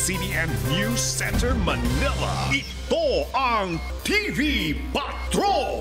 ABS-CBN News Center, Manila. Ito ang TV Patrol!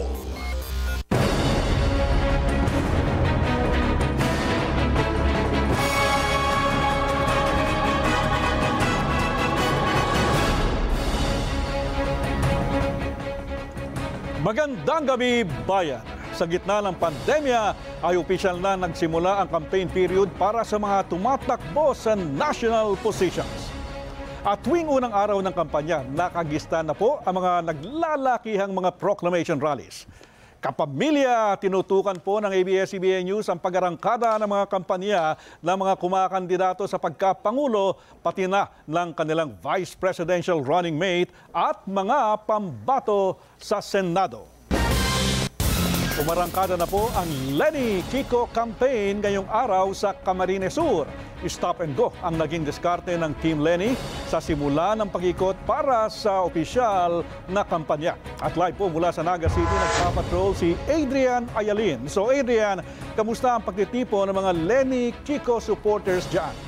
Magandang gabi, bayan! Sa gitna ng pandemya ay opisyal na nagsimula ang campaign period para sa mga tumatakbo sa national positions. At tuwing unang araw ng kampanya, nakagista na po ang mga naglalakihang mga proclamation rallies. Kapamilya, tinutukan po ng ABS-CBN News ang pag-arangkada ng mga kampanya ng mga kumakandidato sa pagkapangulo, pati na ng kanilang vice presidential running mate at mga pambato sa Senado. Umarangkada na po ang Lenny Kiko campaign ngayong araw sa Camarines Sur. Stop and go ang naging diskarte ng Team Lenny sa simula ng pag-ikot para sa opisyal na kampanya. At live po mula sa Naga City, nagpapatrol si Adrian Ayalin. So Adrian, kamusta ang pagtitipo ng mga Lenny Kiko supporters dyan?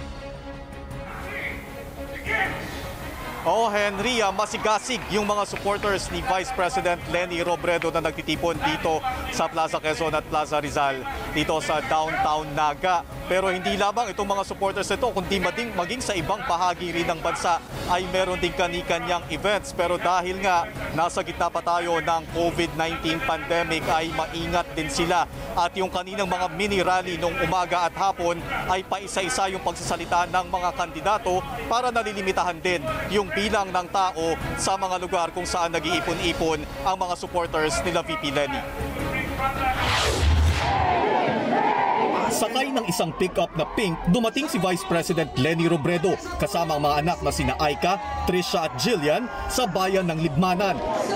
Henry, masigasig yung mga supporters ni Vice President Lenny Robredo na nagtitipon dito sa Plaza Quezon at Plaza Rizal dito sa downtown Naga. Pero hindi lamang itong mga supporters ito, kundi maging sa ibang bahagi rin ng bansa ay meron din kani-kanyang events. Pero dahil nga nasa gitna pa tayo ng COVID-19 pandemic ay maingat din sila. At yung kaninang mga mini rally nung umaga at hapon ay paisa-isa yung pagsasalita ng mga kandidato para nalilimitahan din yung bilang ng tao sa mga lugar kung saan nag-iipon-ipon ang mga supporters nila VP Lenny. Sakay ng isang pick-up na pink, dumating si Vice President Lenny Robredo kasama ang mga anak na sina Aika, Trisha at Jillian sa bayan ng Libmanan,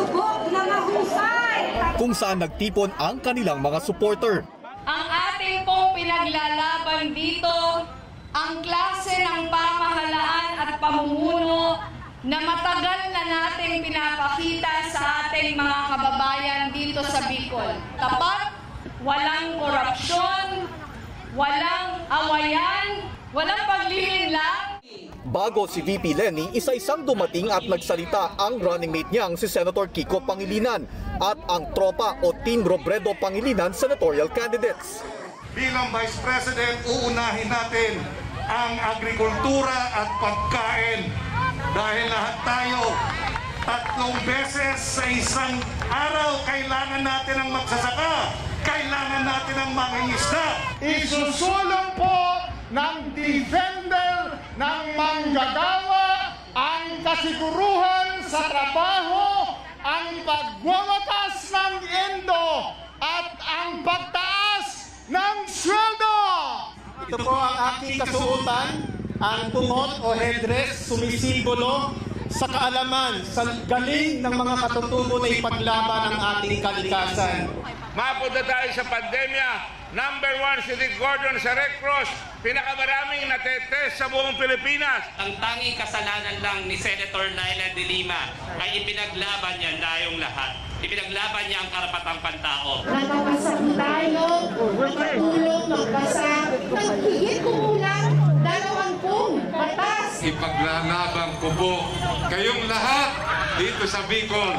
kung saan nagtipon ang kanilang mga supporter. Ang ating pong pinaglalaban dito, ang klase ng pamahalaan at pamumuno na matagal na nating pinapakita sa ating mga kababayan dito sa Bicol. Tapat, walang korupsyon, walang awayan, walang paglilinlang. Bago si VP Lenny, isa-isang dumating at nagsalita ang running mate niyang si Senator Kiko Pangilinan at ang tropa o Team Robredo Pangilinan senatorial candidates. Bilang Vice President, uunahin natin ang agrikultura at pagkain dahil lahat tayo 3 beses sa isang araw kailangan natin ang magsasaka, kailangan natin ang mangingisda. Isusulong po ng defender ng manggagawa ang kasiguruhan sa trabaho, ang pagwawakas ng endo at ang pagtaas ng sweldo. Ito po ang aking kasuotan, ang bungot o headdress sumisimbolo sa kaalaman, sa galing ng mga katutubo na ipaglaban ang ating kalikasan. Mapunta tayo sa pandemya. Number 1 si Rick Gordon sa Red Cross. Pinakamaraming natetest sa buong Pilipinas. Ang tanging kasalanan lang ni Senator Laila de Lima ay ipinaglaban niya tayong lahat. Ipinaglaban niya ang karapatang pantao. Nakawasa tayo, makatulong, magbasa, naghigit kumulang 20 batas. Ipaglalaban ko po kayong lahat dito sa Bicol.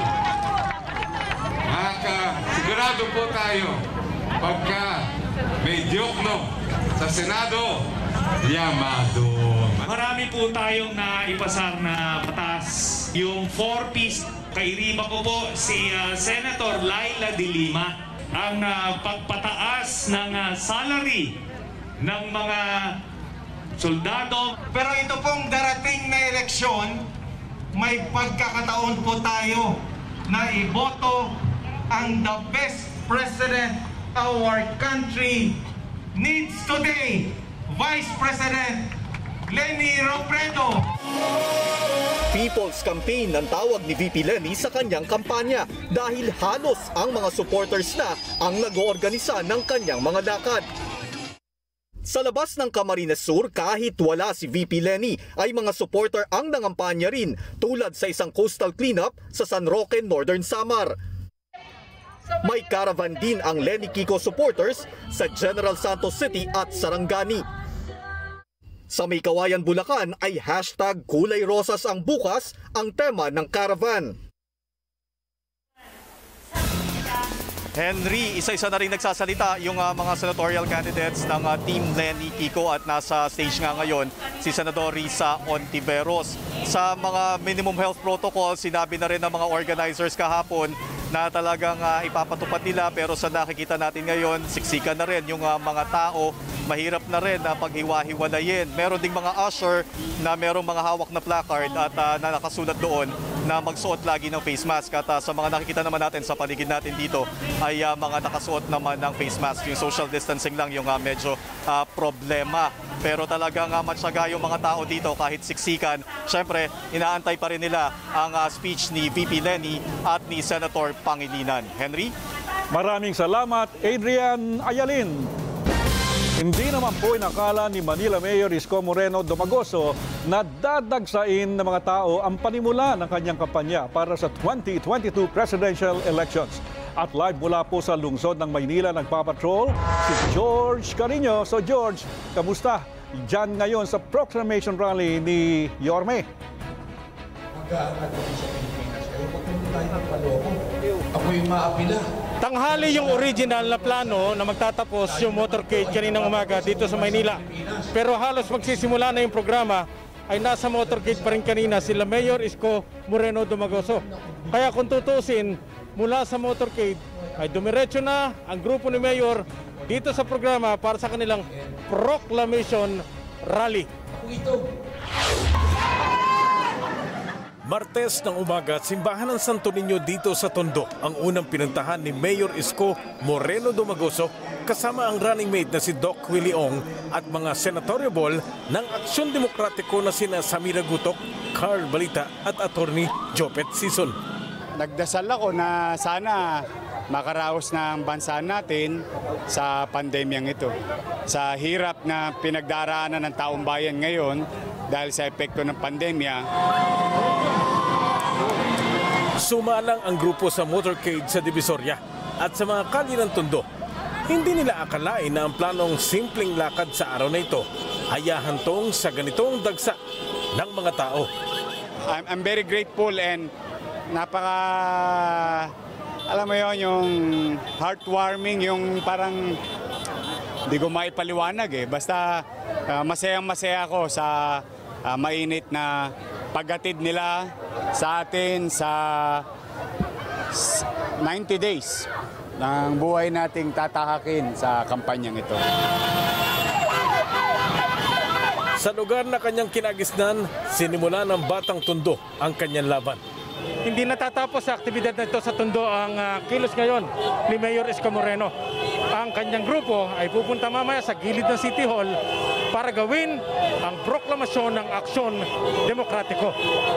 Sigurado po tayo pagka may diokno sa Senado, yamado. Marami po tayong naipasar na batas. Yung 4-piece, kairiba ko po si Senator Laila de Lima ang pagpataas ng salary ng mga soldado. Pero ito pong darating na eleksyon, may pagkakataon po tayo na iboto ang the best president our country needs today, Vice President Lenny Robredo. People's Campaign ang tawag ni VP Lenny sa kanyang kampanya dahil halos ang mga supporters na ang nag-oorganisa ng kanyang mga lakad. Sa labas ng Camarines Sur, kahit wala si VP Lenny, ay mga supporter ang nangampanya rin tulad sa isang coastal cleanup sa San Roque, Northern Samar. May caravan din ang Lenny Kiko supporters sa General Santos City at Sarangani. Sa May Kawayan, Bulacan ay #kulay rosas ang bukas ang tema ng caravan. Henry, isa-isa na rin nagsasalita yung mga senatorial candidates ng Team Lenny Kiko at nasa stage nga ngayon si Senador Risa Ontiveros. Sa mga minimum health protocol, sinabi na rin ng mga organizers kahapon na talagang ipapatupad nila, pero sa nakikita natin ngayon, siksikan na rin yung mga tao, mahirap na rin na paghiwa-hiwalayin. Meron ding mga usher na merong mga hawak na placard at na nakasulat doon na magsuot lagi ng face mask. At sa mga nakikita naman natin sa paligid natin dito ay mga nakasuot naman ng face mask. Yung social distancing lang yung medyo problema. Pero talagang matyaga yung mga tao dito kahit siksikan. Siyempre, inaantay pa rin nila ang speech ni VP Lenny at ni Senator Pangilinan. Henry? Maraming salamat, Adrian Ayalin. Hindi naman po inakala ni Manila Mayor Isko Moreno Domagoso na dadagsain ng mga tao ang panimula ng kanyang kampanya para sa 2022 presidential elections. At live mula po sa lungsod ng Maynila nagpapatrol si George Carino. So George, kamusta dyan ngayon sa proclamation rally ni Yorme? Ako yung maapila. Tanghali yung original na plano na magtatapos yung motorcade kaninang umaga dito sa Maynila. Pero halos magsisimula na yung programa ay nasa motorcade pa rin kanina sila Mayor Isko Moreno Domagoso. Kaya kung tutusin, mula sa motorcade ay dumiretso na ang grupo ni Mayor dito sa programa para sa kanilang proclamation rally. Martes ng umaga, simbahan ng Santo Niño dito sa Tondo ang unang pinuntahan ni Mayor Isko Moreno Domagoso kasama ang running mate na si Doc Willie Ong at mga senatoriable ng Aksyon Demokratiko na sina Samira Gutok, Carl Balita at Attorney Jopet Sison. Nagdasal ako na sana makaraos na ang bansa natin sa pandemyang ito. Sa hirap na pinagdaraanan ng taong bayan ngayon dahil sa epekto ng pandemya. Sumalang ang grupo sa motorcade sa Divisoria at sa mga kalye ng Tondo. Hindi nila akalain na ang planong simpleng lakad sa araw na ito ay hahantong sa ganitong dagsa ng mga tao. I'm very grateful and alam mo yon, yung heartwarming, yung parang hindi ko maipaliwanag eh. Basta masayang-masaya ako sa mainit na paghatid nila sa atin sa 90 days ng buhay nating tatakakin sa kampanyang ito. Sa lugar na kanyang kinagisnan, sinimula ng Batang Tondo ang kanyang laban. Hindi natatapos sa aktibidad na ito sa Tondo ang kilos ngayon ni Mayor Isko Moreno. Ang kanyang grupo ay pupunta mamaya sa gilid ng City Hall para gawin ang proklamasyon ng Aksyon Demokratiko.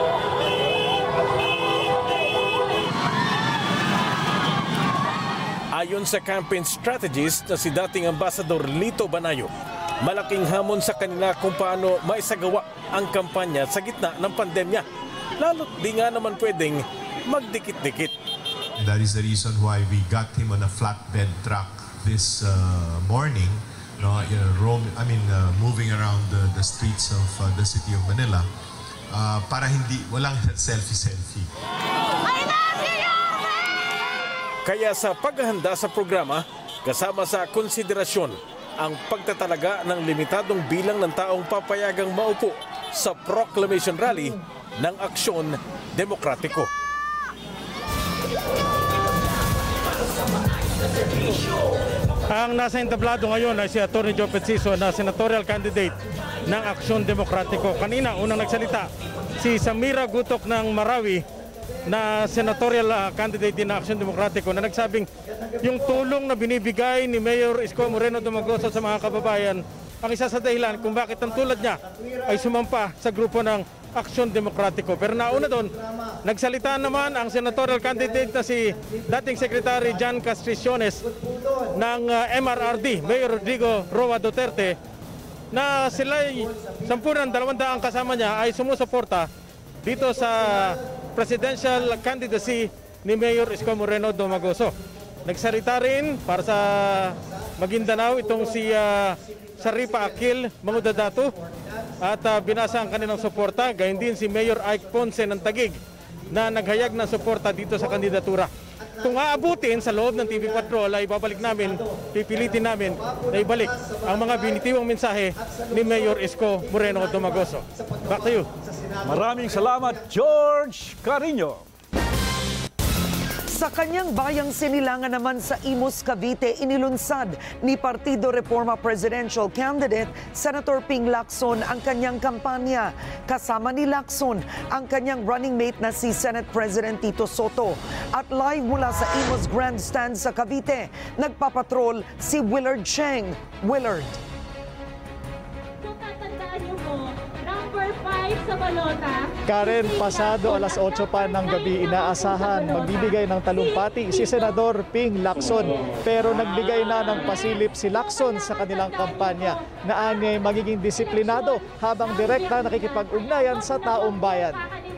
Ayon sa campaign strategist na si dating Ambassador Lito Banayo, malaking hamon sa kanila kung paano maisagawa ang kampanya sa gitna ng pandemya. Lalo't di nga naman pwedeng magdikit-dikit. That is the reason why we got him on a flatbed truck this morning, moving around the streets of the city of Manila para walang selfie. Kaya sa paghahanda sa programa, kasama sa konsiderasyon ang pagtatalaga ng limitadong bilang ng taong papayagang maupo sa proclamation rally ng Aksyon Demokratiko. Ang nasa entablado ngayon ay si Attorney Jopet Sison na senatorial candidate ng Aksyon Demokratiko. Kanina, unang nagsalita si Samira Gutok ng Marawi na senatorial candidate din ng Aksyon Demokratiko na nagsabing yung tulong na binibigay ni Mayor Isko Moreno Domagoso sa mga kababayan ang isa sa dahilan kung bakit ang tulad niya ay sumampa sa grupo ng Aksyon Demokratiko. Pero nauna doon, nagsalita naman ang senatorial candidate na si dating Secretary Jan Castriciones ng MRRD, Mayor Rodrigo Roa Duterte, na sila'y 10,200 kasama niya ay sumusuporta dito sa presidential candidacy ni Mayor Isko Moreno Domagoso. Nagsalita rin para sa Maguindanao itong si Saripa Akil Mangudadato at binasa ang kanilang suporta. Gayun din si Mayor Ike Ponce ng Taguig na naghayag ng suporta dito sa kandidatura. Kung aabutin sa loob ng TV Patrol ay pipilitin namin na ibalik ang mga binitiwang mensahe ni Mayor Isko Moreno Dumagoso. Back to you. Maraming salamat, George Carino. Sa kanyang bayang sinilangan naman sa Imus, Cavite, inilunsad ni Partido Reforma Presidential Candidate Senator Ping Lacson ang kanyang kampanya. Kasama ni Lacson ang kanyang running mate na si Senate President Tito Soto. At live mula sa Imus Grandstand sa Cavite, nagpapatrol si Willard Cheng. Willard. Kung tatandaan niyo po, number 5 sa balota. Karen, pasado alas 8 pa ng gabi, inaasahan magbibigay ng talumpati si Senador Ping Lacson. Pero nagbigay na ng pasilip si Lacson sa kanilang kampanya na anyay magiging disiplinado habang direkta nakikipag-ugnayan sa taong bayan.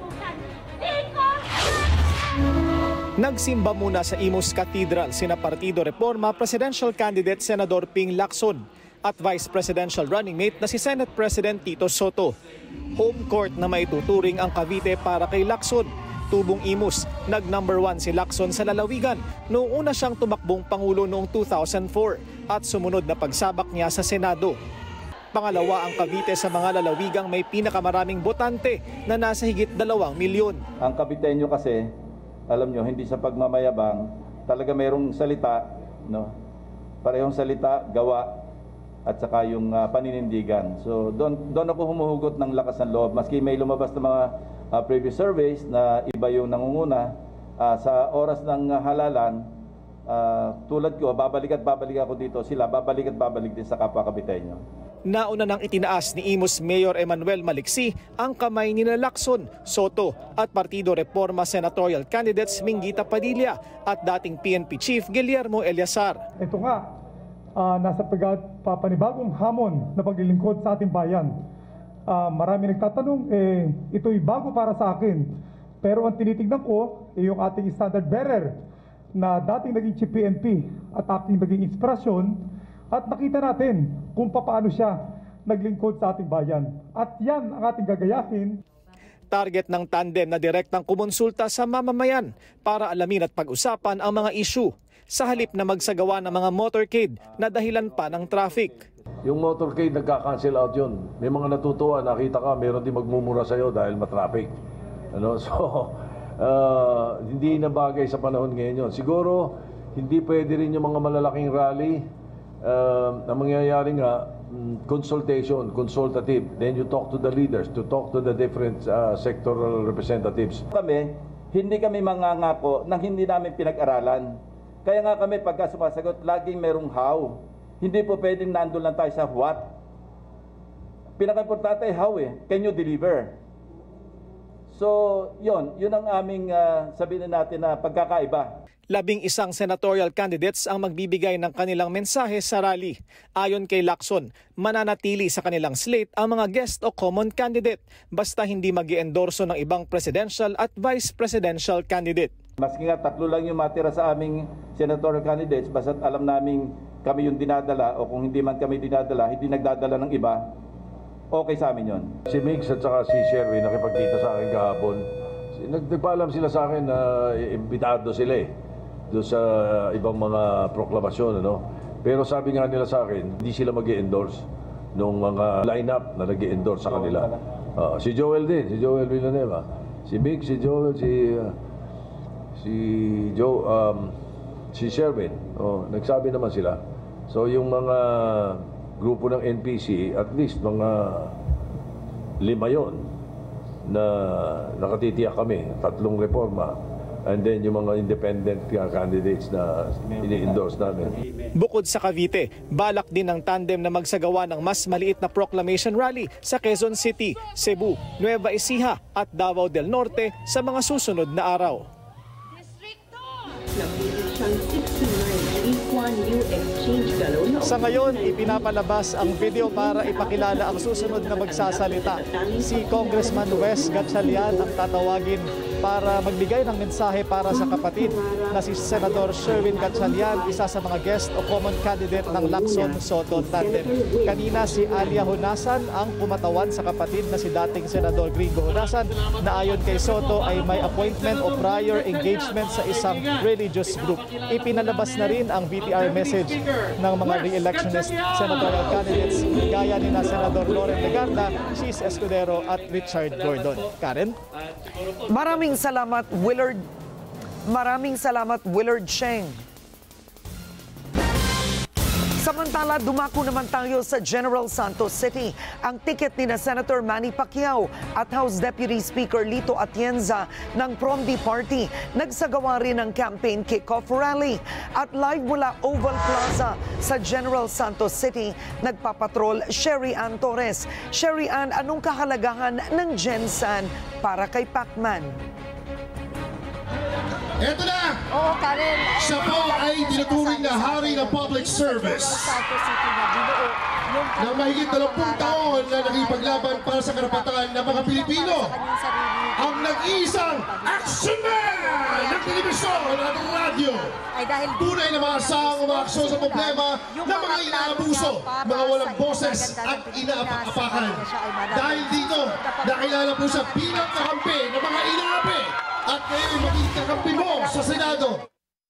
Nagsimba muna sa Imus Cathedral sina Partido Reforma Presidential Candidate Senador Ping Lacson at Vice Presidential running mate na si Senate President Tito Soto. Home court na maituturing ang Cavite para kay Lacson. Tubong Imus, nag-number 1 si Lacson sa lalawigan noong una siyang tumakbong Pangulo noong 2004 at sumunod na pagsabak niya sa Senado. Pangalawa ang Cavite sa mga lalawigang may pinakamaraming botante na nasa higit 2 milyon. Ang Caviteño kasi, alam nyo, hindi sa pagmamayabang, talaga mayroong salita, no? Parehong salita, gawa, at saka yung paninindigan. So doon ako humuhugot ng lakas ng loob. Maski may lumabas na mga previous surveys na iba yung nangunguna, sa oras ng halalan, tulad ko, babalik ako dito. Sila babalik din sa kapwa Caviteño. Nauna nang itinaas ni Imus Mayor Emmanuel Maliksi ang kamay ni Lacson, Soto at Partido Reforma Senatorial Candidates Minguita Padilla at dating PNP Chief Guillermo Eliazar. Ito nga, nasa papanibagong hamon na paglilingkod sa ating bayan. Marami nagtatanong, ito'y bago para sa akin. Pero ang tinitignan ko, yung ating standard bearer na dating naging Chief PNP at aking naging inspirasyon, at nakita natin kung paano siya naglingkod sa ating bayan. At yan ang ating gagayahin. Target ng tandem na direktang kumonsulta sa mamamayan para alamin at pag-usapan ang mga issue sa halip na magsagawa ng mga motorcade na dahilan pa ng traffic. Yung motorcade nagka-cancel out yun. May mga natutuwa, nakita ka, meron din magmumura sa'yo dahil matraffic. So, hindi na bagay sa panahon ngayon yun. Siguro, hindi pwede rin yung mga malalaking rally. Ang mangyayari nga, consultative. Then you talk to the leaders, to talk to the different sectoral representatives. Hindi kami mangangako nang hindi namin pinag-aralan. Kaya nga kami pagka sumasagot, laging merong how. Hindi po pwedeng nandun lang tayo sa what. Pinaka-importante ay how Can you deliver? So, yun ang aming sabihin natin na pagkakaiba. 11 senatorial candidates ang magbibigay ng kanilang mensahe sa rally. Ayon kay Lacson, mananatili sa kanilang slate ang mga guest o common candidate basta hindi mag-i-endorso ng ibang presidential at vice presidential candidate. Maski nga 3 lang yung matira sa aming senatorial candidates, basta't alam namin kami yung dinadala o kung hindi man kami dinadala, hindi nagdadala ng iba, okay sa amin yun. Si Migs at saka si Sherwin nakipagkita sa akin kahapon. Nagpaalam sila sa akin na imbitado sila doon sa ibang mga proklamasyon. Pero sabi nga nila sa akin, hindi sila mag-i-endorse nung mga line-up na nag-i-endorse sa kanila. Si Joel din, si Joel Villanueva. Si Migs, si Joel, si Sherwin. Nagsabi naman sila. So yung mga grupo ng NPC, at least mga 5 yon na nakatitiyak kami, 3 reforma, and then yung mga independent candidates na ini-endorse namin. Bukod sa Cavite, balak din ng tandem na magsagawa ng mas maliit na proclamation rally sa Quezon City, Cebu, Nueva Ecija at Davao del Norte sa mga susunod na araw. Sa ngayon, ipinapalabas ang video para ipakilala ang susunod na magsasalita. Si Congressman Wes Gatchalian ang tatawagin para magbigay ng mensahe para sa kapatid na si Senador Sherwin Gatchalian, isa sa mga guest o common candidate ng Lacson-Soto tandem. Kanina si Alia Honasan ang pumatawan sa kapatid na si dating Senador Gringo Honasan na ayon kay Soto ay may appointment o prior engagement sa isang religious group. Ipinalabas na rin ang VTR message ng mga re-electionist senatorial candidates gaya ni na Senador Loren Legarda, Chis Escudero at Richard Gordon. Karen? Maraming salamat, Willard Cheng. Samantala, dumako naman tayo sa General Santos City. Ang ticket ni na Senator Manny Pacquiao at House Deputy Speaker Lito Atienza ng Promdi Party nagsagawa rin ng campaign kick-off rally. At live mula Oval Plaza sa General Santos City, nagpapatrol Sherry Ann Torres. Sherry Ann, anong kahalagahan ng Gensan para kay Pacman? Eto na! Oo, Karen. Siya po ay tinuturing na hari ng public service. Na mahigit 20 taon na nakipaglaban para sa karapatan ng mga Pilipino. Ang nag-iisang action man ng telebisyon at radyo. Tunay na maasang umaksyon sa problema ng mga inaabuso, mga walang boses at inaapak-apakan. Dahil dito, nakilala po siya bilang kakampi ng mga inaapi. At ngayon magiging kakampi mo sa Senado.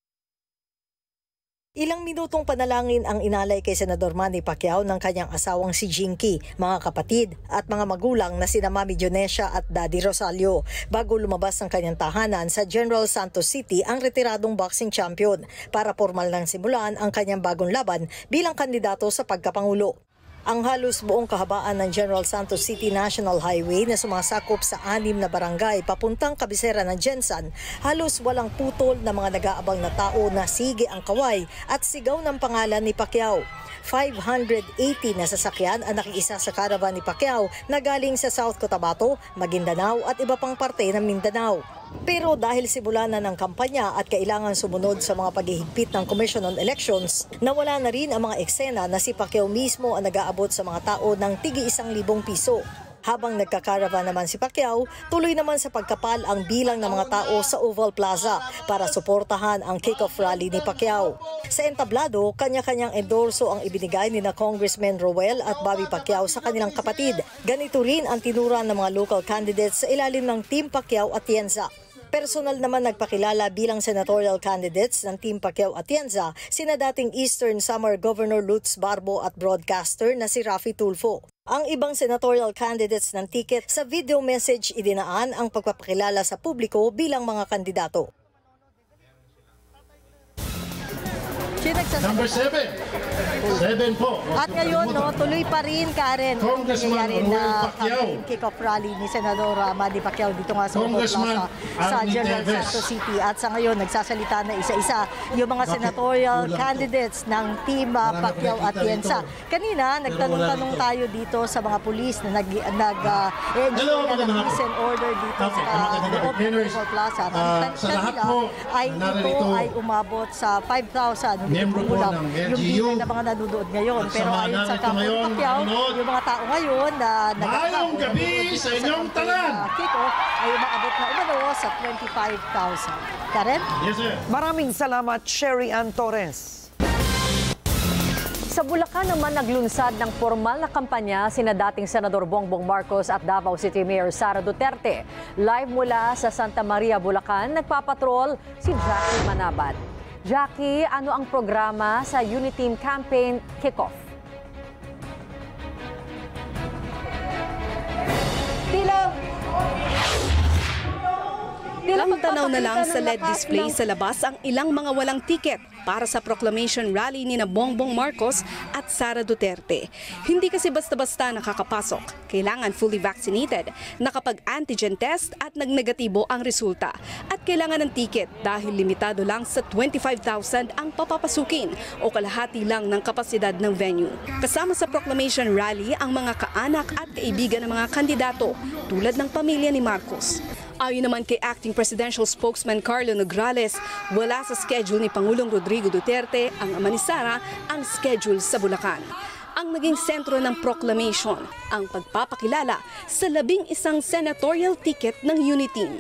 Ilang minutong panalangin ang inalay kay Senador Manny Pacquiao ng kanyang asawang si Jinky, mga kapatid at mga magulang na sina Mami Dionesia at Daddy Rosalio bago lumabas ng kanyang tahanan sa General Santos City ang retiradong boxing champion para formal nang simulan ang kanyang bagong laban bilang kandidato sa pagkapangulo. Ang halos buong kahabaan ng General Santos City National Highway na sumasakop sa 6 na barangay papuntang kabisera ng Gensan, halos walang putol na mga nag-aabang na tao na sige ang kaway at sigaw ng pangalan ni Pacquiao. 580 na sasakyan ang nakiisa sa caravan ni Pacquiao na galing sa South Cotabato, Maguindanao at iba pang parte ng Mindanao. Pero dahil simula na ng kampanya at kailangan sumunod sa mga paghihigpit ng Commission on Elections, nawala na rin ang mga eksena na si Pacquiao mismo ang nag-aabot sa mga tao ng tigi 1,000 piso. Habang nagkakaravan naman si Pacquiao, tuloy naman sa pagkapal ang bilang ng mga tao sa Oval Plaza para suportahan ang kick-off rally ni Pacquiao. Sa entablado, kanya-kanyang endorso ang ibinigay ni na Congressman Roel at Bobby Pacquiao sa kanilang kapatid. Ganito rin ang tinuran ng mga local candidates sa ilalim ng Team Pacquiao Atienza. Personal naman nagpakilala bilang senatorial candidates ng Team Pacquiao Atienza sina dating Eastern Samar Governor Lutz Barbo at broadcaster na si Rafi Tulfo. Ang ibang senatorial candidates ng ticket sa video message idinaan ang pagpapakilala sa publiko bilang mga kandidato. Number 7. 7 po. At ngayon, tuloy pa rin, Karen, ang nangyayari na kick-off rally ni Senador Manny Pacquiao dito nga sa Oval Plaza sa General Santos City. At sa ngayon, nagsasalita na isa-isa yung mga senatorial candidates ng Team Pacquiao Atienza. Kanina, nagtanong-tanong tayo dito sa mga pulis na nag-enjoy na ng peace and order dito sa loob ng Oval Plaza. Kanina ito ay umabot sa 5,000. Hindi ko kulang yung bilang na mga nanonood ngayon. Pero ayon sa kampo ni Pacquiao, yung mga tao ngayon na Mayong gabi sa inyong tanan! Kick-off ay umaabot na umano sa 25,000. Karen? Yes, sir. Maraming salamat, Sherry Ann Torres. Sa Bulacan naman naglunsad ng formal na kampanya sina dating Senador Bongbong Marcos at Davao City Mayor Sara Duterte. Live mula sa Santa Maria, Bulacan, nagpapatrol si Jackie Manabat. Jackie, ano ang programa sa Uniteam Campaign Kickoff? Ilang tanaw na lang sa LED display sa labas ang ilang mga walang tiket para sa proclamation rally ni na Bongbong Marcos at Sara Duterte. Hindi kasi basta-basta nakakapasok. Kailangan fully vaccinated, nakapag-antigen test at nagnegatibo ang resulta. At kailangan ng tiket dahil limitado lang sa 25,000 ang papapasukin o kalahati lang ng kapasidad ng venue. Kasama sa proclamation rally ang mga kaanak at kaibigan ng mga kandidato tulad ng pamilya ni Marcos. Ayon naman kay Acting Presidential Spokesman Carlo Nograles, wala sa schedule ni Pangulong Rodrigo Duterte ang ama ni Sara ang schedule sa Bulacan. Ang naging sentro ng proclamation, ang pagpapakilala sa 11 senatorial ticket ng Uniteam.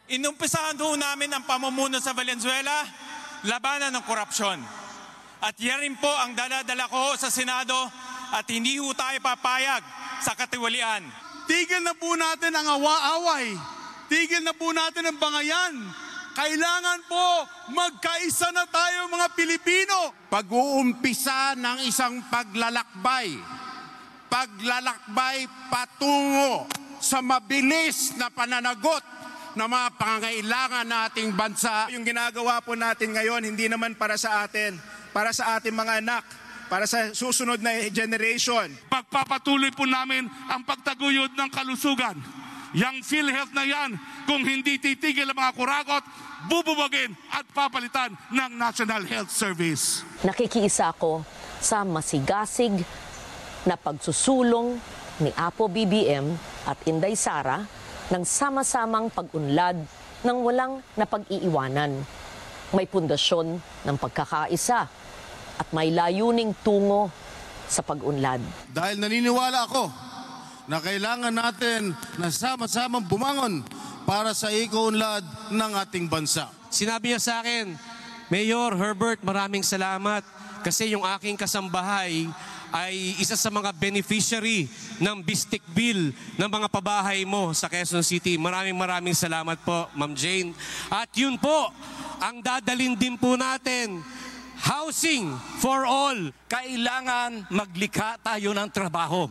Inumpisahan ho namin ang pamumuno sa Valenzuela, labanan ng korupsyon. At yan rin po ang dala-dala ko sa Senado at hindi ho tayo papayag sa katiwalian. Tigil na po natin ang awa-away. Tigil na po natin ang bangayan. Kailangan po magkaisa na tayo mga Pilipino. Pag-uumpisa ng isang paglalakbay. Paglalakbay patungo sa mabilis na pananagot ng mga pangangailangan nating bansa. Yung ginagawa po natin ngayon, hindi naman para sa atin, para sa ating mga anak, para sa susunod na generation. Pagpapatuloy po namin ang pagtaguyod ng kalusugan. Yang PhilHealth na yan, kung hindi titigil ang mga kurakot, bububagin at papalitan ng National Health Service. Nakikiisa ako sa masigasig na pagsusulong ni Apo BBM at Inday Sara ng sama-samang pag-unlad ng walang napag-iiwanan. May pundasyon ng pagkakaisa at may layuning tungo sa pag-unlad. Dahil naniniwala ako na kailangan natin na sama-samang bumangon para sa ikaunlad ng ating bansa. Sinabi niya sa akin, Mayor Herbert, maraming salamat kasi yung aking kasambahay ay isa sa mga beneficiary ng Bistik Bill ng mga pabahay mo sa Quezon City. Maraming salamat po, Ma'am Jane. At yun po, ang dadalhin din po natin, housing for all. Kailangan maglikha tayo ng trabaho.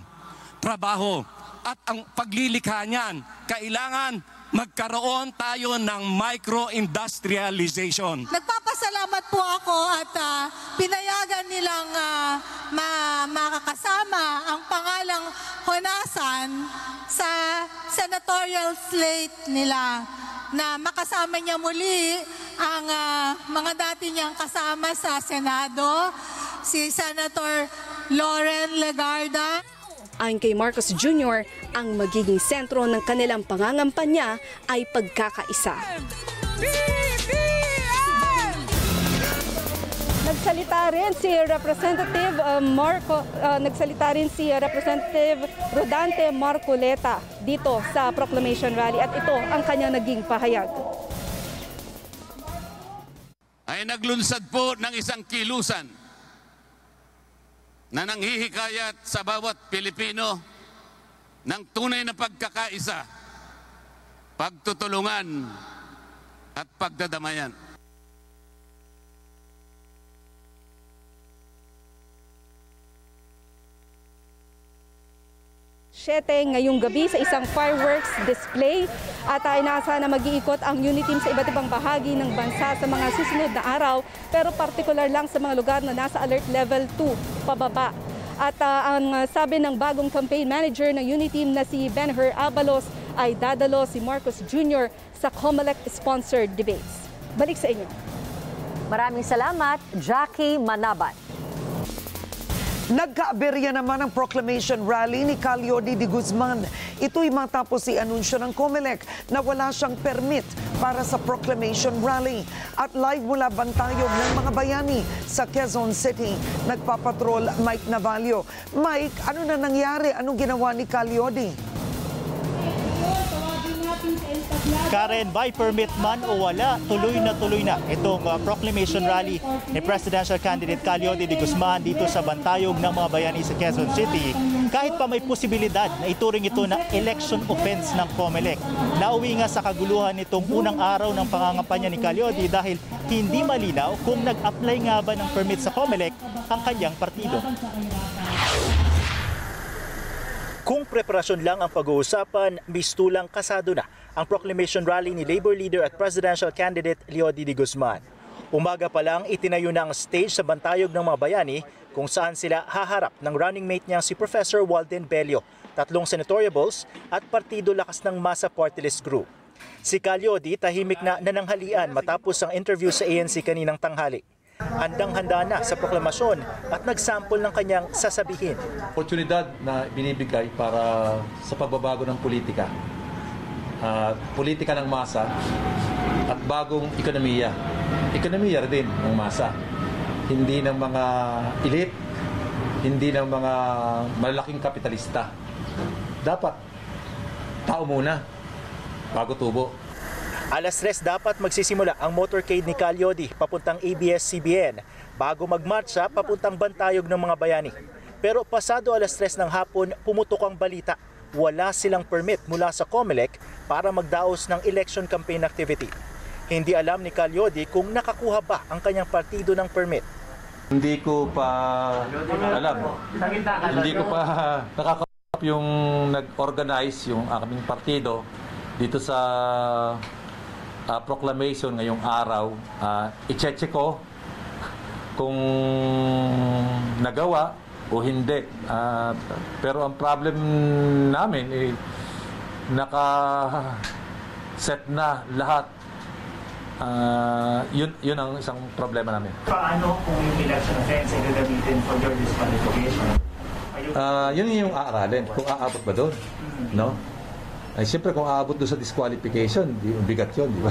At ang paglilikha niyan, kailangan magkaroon tayo ng micro-industrialization. Nagpapasalamat po ako at pinayagan nilang makakasama ang pangalang Honasan sa senatorial slate nila na makasama niya muli ang mga dati niyang kasama sa Senado, si Senator Loren Legarda. Ayon kay Marcos Jr., ang magiging sentro ng kanilang pangangampanya ay pagkakaisa. Nagsalita rin si Representative Rodante Marcoleta dito sa proclamation rally at ito ang kanyang naging pahayag. Ay naglunsad po ng isang kilusan na nanghihikayat sa bawat Pilipino ng tunay na pagkakaisa, pagtutulungan at pagdadamayan. Ngayong gabi sa isang fireworks display at inaasahan na mag-iikot ang unit team sa iba't ibang bahagi ng bansa sa mga susunod na araw, pero partikular lang sa mga lugar na nasa alert level 2 pababa. At ang sabi ng bagong campaign manager ng unit team na si Benher Abalos ay dadalo si Marcos Jr. sa COMELEC-sponsored debates. Balik sa inyo. Maraming salamat, Jackie Manabat. Nagkaaberya naman ang proclamation rally ni Calyodi de Guzman. Ito'y matapos i-anunsyo ng COMELEC na wala siyang permit para sa proclamation rally. At live mula Bantayog ng mga bayani sa Quezon City, nagpapatrol Mike Navalio. Mike, ano na nangyari? Anong ginawa ni Calyodi? Karen, by permit man o wala, tuloy na itong proclamation rally ni Presidential Candidate Calyodi de Guzman dito sa Bantayog ng mga bayani sa Quezon City. Kahit pa may posibilidad na ituring ito na election offense ng COMELEC. Nauwi nga sa kaguluhan nitong unang araw ng pangangampanya ni Calyodi dahil hindi malinaw kung nag-apply nga ba ng permit sa COMELEC ang kanyang partido. Kung preparasyon lang ang pag-uusapan, mistulang kasado na ang proclamation rally ni Labor Leader at Presidential Candidate Leody de Guzman. Umaga pa lang itinayo na ang stage sa Bantayog ng mga bayani kung saan sila haharap ng running mate niyang si Professor Walden Bello, 3 senatoriables at Partido Lakas ng Masa Party List Group. Si Calyodi tahimik na nananghalian matapos ang interview sa ANC kaninang tanghali. Handang-handa na sa proklamasyon at nagsample ng kanyang sasabihin. Oportunidad na binibigay para sa pagbabago ng politika. Politika ng masa at bagong ekonomiya. Ekonomiya din ng masa. Hindi ng mga elite, hindi ng mga malalaking kapitalista. Dapat tao muna bago tubo. Alas 3 dapat magsisimula ang motorcade ni Calyodi papuntang ABS-CBN bago magmarcha papuntang Bantayog ng mga bayani. Pero pasado alas 3 ng hapon, pumutok ang balita. Wala silang permit mula sa COMELEC para magdaos ng election campaign activity. Hindi alam ni Calyodi kung nakakuha ba ang kanyang partido ng permit. Hindi ko pa alam. Hindi ko pa nakakausap yung nag-organize yung aming partido dito sa proclamation ngayong araw. I-check ko kung nagawa o hindi. Pero ang problem namin naka-set na lahat. Yun ang isang problema namin. Paano kung yung election offense ay gagamitin for your disqualification? Yun yung aaralin. Kung aabot ba doon? No? Ay, siyempre kung aabot doon sa disqualification, bigat yun, di ba?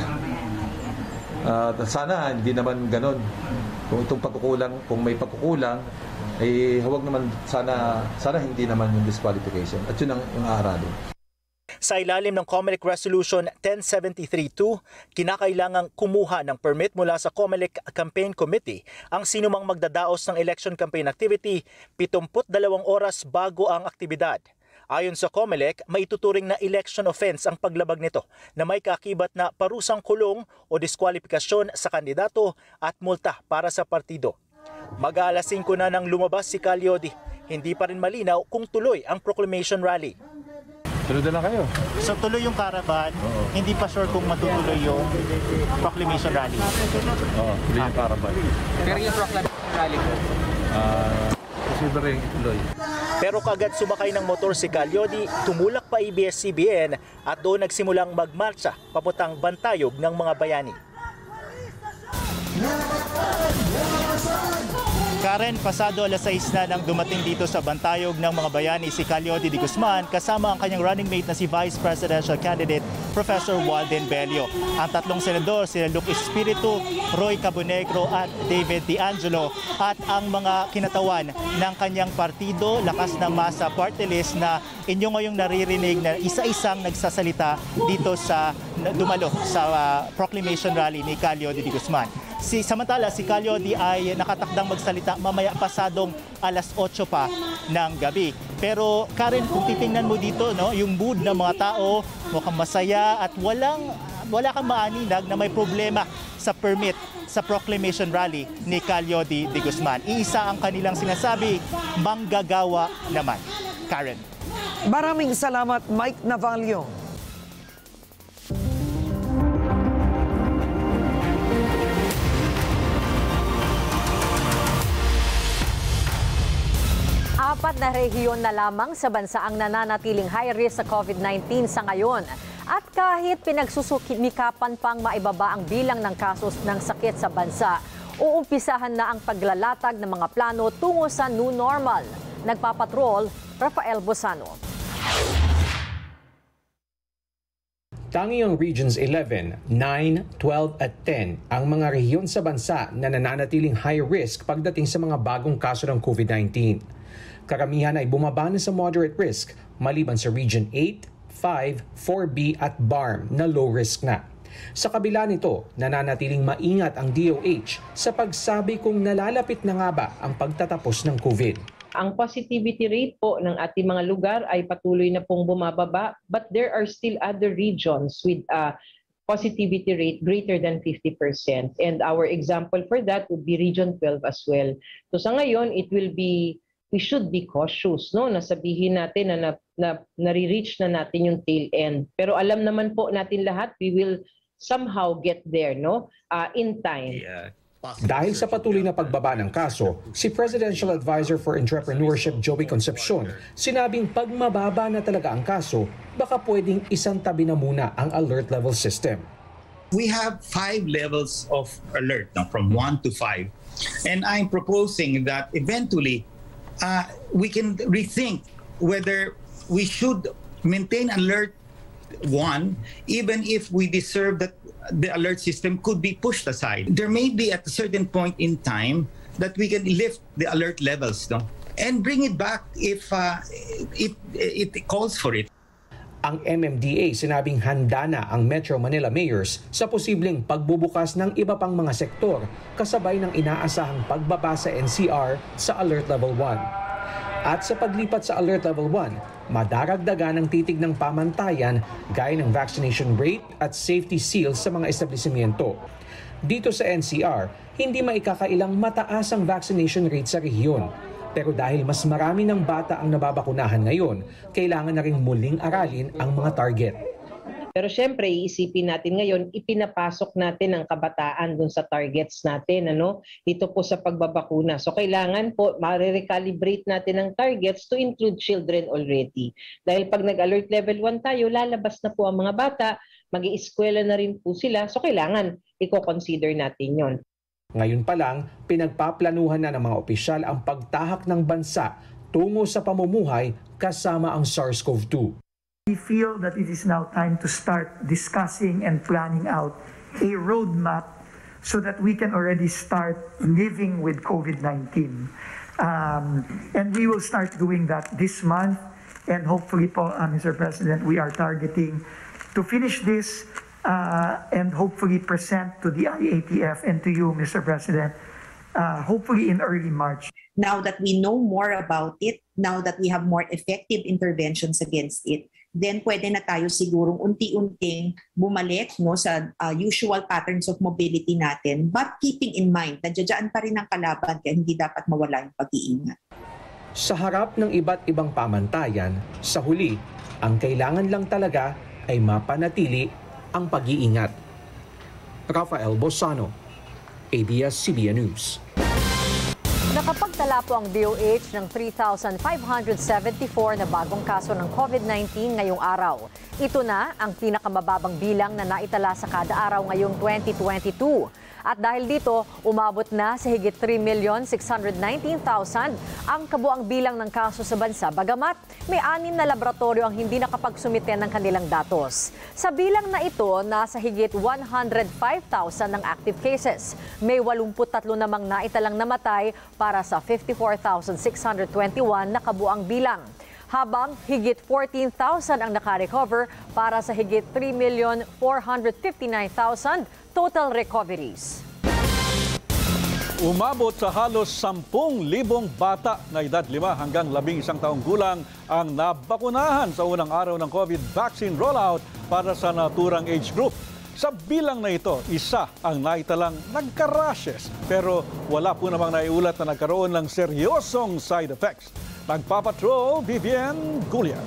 Sana hindi naman ganon. Kung itong pagkukulang, kung may pagkukulang, ay huwag naman, sana hindi naman yung disqualification. At yun ang aaralin. Sa ilalim ng COMELEC Resolution 10732, kinakailangang kumuha ng permit mula sa COMELEC Campaign Committee ang sinumang magdadaos ng election campaign activity 72 oras bago ang aktibidad. Ayon sa COMELEC, maituturing na election offense ang paglabag nito na may kaakibat na parusang kulong o diskwalifikasyon sa kandidato at multa para sa partido. Mag-aalas 5 na nang lumabas si Calyodi. Hindi pa rin malinaw kung tuloy ang proclamation rally. Tuloy na kayo. So tuloy yung caravan, hindi pa sure kung matutuloy yung proclamation rally. Oo, tuloy yung caravan. Pero yung proclamation rally ko? Posible rin ituloy. Pero kagad sumakay ng motor si Calyodi, tumulak pa ABS-CBN at doon nagsimulang magmarcha papuntang Bantayog ng mga bayani. Karen, pasado alas 6 na nang dumating dito sa Bantayog ng mga bayani si Calyodi de Guzman kasama ang kanyang running mate na si Vice Presidential Candidate Professor Walden Bello. Ang tatlong senador, sina Luke Espiritu, Roy Cabonegro at David De Angelo at ang mga kinatawan ng kanyang partido, Lakas ng Masa Party List na inyo ngayong naririnig na isa-isang nagsasalita dito sa dumalo sa proclamation rally ni Calyodi de Guzman. Samantala, si Calyodi ay nakatakdang magsalita mamaya pasadong alas 8 pa ng gabi. Pero Karen, kung titingnan mo dito, no, yung mood ng mga tao, mukhang masaya at wala kang maaninag na may problema sa permit sa proclamation rally ni Calyodi de Guzman. Iisa ang kanilang sinasabi, manggagawa naman. Karen. Maraming salamat, Mike Navalio. Apat na rehiyon na lamang sa bansa ang nananatiling high risk sa COVID-19 sa ngayon. At kahit pinagsusumikapan pang maibaba ang bilang ng kasos ng sakit sa bansa, uumpisahan na ang paglalatag ng mga plano tungo sa new normal. Nagpapatrol, Rafael Bosano. Tangi ang Regions 11, 9, 12 at 10 ang mga rehiyon sa bansa na nananatiling high risk pagdating sa mga bagong kaso ng COVID-19. Karamihan ay bumaba na sa moderate risk maliban sa Region 8, 5, 4B at BARM na low risk na. Sa kabila nito, nananatiling maingat ang DOH sa pagsabi kung nalalapit na nga ba ang pagtatapos ng COVID. Ang positivity rate po ng ating mga lugar ay patuloy na pong bumababa, but there are still other regions with a positivity rate greater than 50%. And our example for that would be Region 12 as well. So sa ngayon, we should be cautious, no? Nasabihin natin na nare-reach na natin yung tail end. Pero alam naman po natin lahat, we will somehow get there, no? In time. Dahil sa patuloy na pagbaba ng kaso, si Presidential Advisor for Entrepreneurship Joey Concepcion sinabing pag mababa na talaga ang kaso, baka pwedeng isang tabi na muna ang alert level system. We have 5 levels of alert, no? From 1 to 5. And I'm proposing that eventually we can rethink whether we should maintain alert 1, even if we deserve that the alert system could be pushed aside. There may be at a certain point in time that we can lift the alert levels, no? And bring it back if it calls for it. Ang MMDA sinabing handa na ang Metro Manila mayors sa posibleng pagbubukas ng iba pang mga sektor kasabay ng inaasahang pagbaba sa NCR sa Alert Level 1. At sa paglipat sa Alert Level 1, madaragdagan ang titig ng pamantayan gaya ng vaccination rate at safety seals sa mga establishmento. Dito sa NCR, hindi maikakailang mataas ang vaccination rate sa rehiyon. Pero dahil mas marami ng bata ang nababakunahan ngayon, kailangan na rin muling aralin ang mga target. Pero syempre, iisipin natin ngayon, ipinapasok natin ang kabataan dun sa targets natin, dito po sa pagbabakuna. So kailangan po, ma-recalibrate natin ang targets to include children already. Dahil pag nag-alert level 1 tayo, lalabas na po ang mga bata, mag-ieskwela na rin po sila. So kailangan, i-consider natin yon. Ngayon pa lang, pinagpaplanuhan na ng mga opisyal ang pagtahak ng bansa tungo sa pamumuhay kasama ang SARS-CoV-2. We feel that it is now time to start discussing and planning out a roadmap so that we can already start living with COVID-19. And we will start doing that this month. And hopefully po, Mr. President, we are targeting to finish this and hopefully present to the IATF and to you, Mr. President, hopefully in early March. Now that we know more about it, now that we have more effective interventions against it, then pwede na tayo sigurong unti-unting bumalik sa usual patterns of mobility natin, but keeping in mind, nandiyan pa rin ang kalaban kaya hindi dapat mawala yung pag-iingat. Sa harap ng iba't ibang pamantayan, sa huli, ang kailangan lang talaga ay mapanatili ang pag-iingat. Rafael Bosano, ABS-CBN News. Nakapagtala po ang DOH ng 3,574 na bagong kaso ng COVID-19 ngayong araw. Ito na ang pinakamababang bilang na naitala sa kada araw ngayong 2022. At dahil dito, umabot na sa higit 3,619,000 ang kabuang bilang ng kaso sa bansa. Bagamat may 6 na laboratorio ang hindi nakapagsumite ng kanilang datos. Sa bilang na ito, nasa higit 105,000 ng active cases. May 83 namang naitalang namatay para sa 54,621 na kabuang bilang. Habang higit 14,000 ang nakarecover para sa higit 3,459,000 total recoveries. Umabot sa halos 10,000 bata na edad 5 hanggang 11 taong gulang ang nabakunahan sa unang araw ng COVID vaccine rollout para sa naturang age group. Sa bilang na ito, isa ang naitalang nagka-rashes pero wala po namang naiulat na nagkaroon ng seryosong side effects. Nagpapatrol, Vivian Gulia.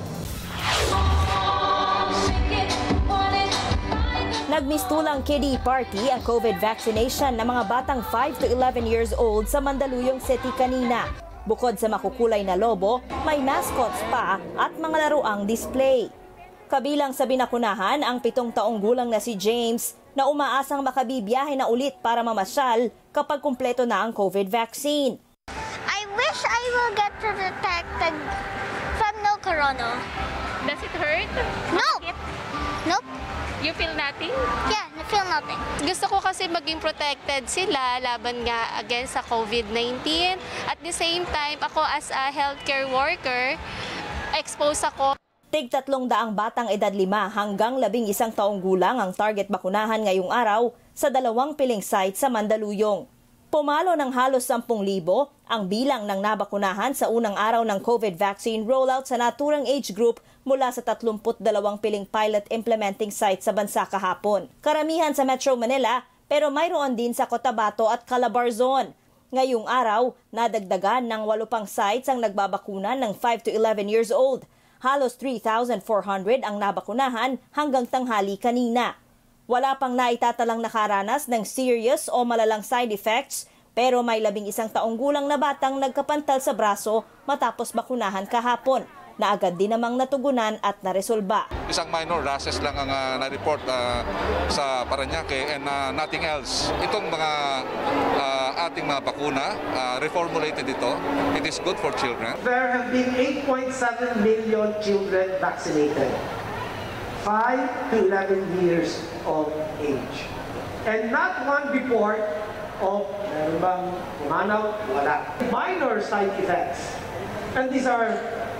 Nagmistulang kiddie party ang COVID vaccination ng mga batang 5 to 11 years old sa Mandaluyong City kanina. Bukod sa makukulay na lobo, may mascots pa at mga laruang display. Kabilang sa binakunahan ang 7 taong gulang na si James na umaasang makabibiyahe na ulit para mamasyal kapag kumpleto na ang COVID vaccine. I wish I will get protected from no corona. Does it hurt? No! Nope. You feel nothing? Yeah, I feel nothing. Gusto ko kasi maging protected sila laban nga against sa COVID-19. At the same time, ako as a healthcare worker, exposed ako. Tig 300 batang edad 5 hanggang 11 taong gulang ang target bakunahan ngayong araw sa 2 piling site sa Mandaluyong. Pumalo ng halos 10,000 ang bilang ng nabakunahan sa unang araw ng COVID vaccine rollout sa naturang age group mula sa 32 piling pilot implementing site sa bansa kahapon. Karamihan sa Metro Manila pero mayroon din sa Cotabato at Calabarzon. Ngayong araw, nadagdagan ng 8 pang sites ang nagbabakuna ng 5 to 11 years old. Halos 3,400 ang nabakunahan hanggang tanghali kanina. Wala pang naitatalang nakaranas ng serious o malalang side effects pero may 11 taong gulang na batang nagkapantal sa braso matapos bakunahan kahapon na agad din namang natugunan at naresolba. Isang minor rashes lang ang na-report sa Paranaque and nothing else. Itong mga ating mga bakuna, reformulated ito. It is good for children. There have been 8.7 million children vaccinated. 5 to 11 years of age. And not one report of meron bang umanaw, wala. Minor side effects. And these are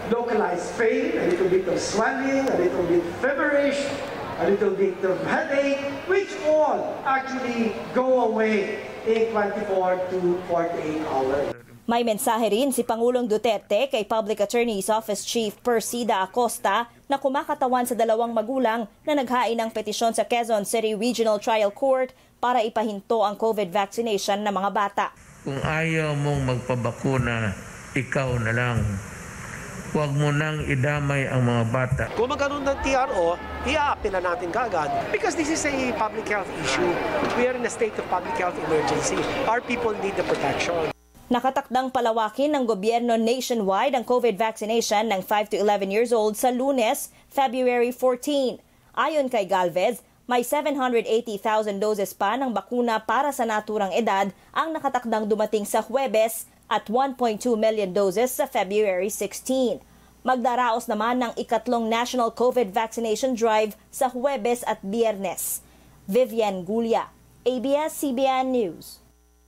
localized pain, a little bit of swelling, a little bit feverish, a little bit of headache, which all actually go away in 24 to 48 hours. May mensahe rin si Pangulong Duterte kay Public Attorney's Office Chief Persida Acosta na kumakatawan sa dalawang magulang na naghain ng petisyon sa Quezon City Regional Trial Court para ipahinto ang COVID vaccination ng mga bata. Kung ayaw mong magpabakuna, ikaw na lang. Huwag mo nang idamay ang mga bata. Kung magkaroon ng TRO, i-a-apply na natin kagad. Because this is a public health issue. We are in a state of public health emergency. Our people need the protection. Nakatakdang palawakin ng gobyerno nationwide ang COVID vaccination ng 5 to 11 years old sa Lunes, February 14. Ayon kay Galvez, may 780,000 doses pa ng bakuna para sa naturang edad ang nakatakdang dumating sa Huwebes at 1.2 million doses sa February 16. Magdaraos naman ng ikatlong National COVID Vaccination Drive sa Huwebes at Biyernes. Vivian Gulia, ABS-CBN News.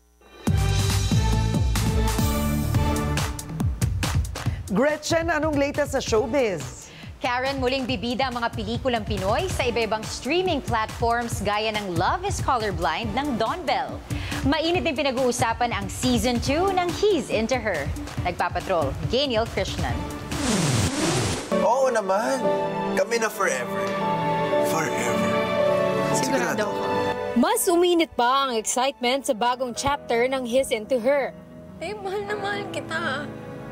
Gretchen, anong latest sa showbiz? Karen, muling bibida ang mga pelikulang Pinoy sa iba-ibang streaming platforms gaya ng Love is Colorblind ng Don Bell. Mainit din pinag-uusapan ang Season 2 ng He's Into Her. Nagpapatrol, Gainiel Krishnan. Oo naman. Kami na forever. Forever. Sigurado. Mas uminit pa ang excitement sa bagong chapter ng He's Into Her. Eh, mahal na mahal kita.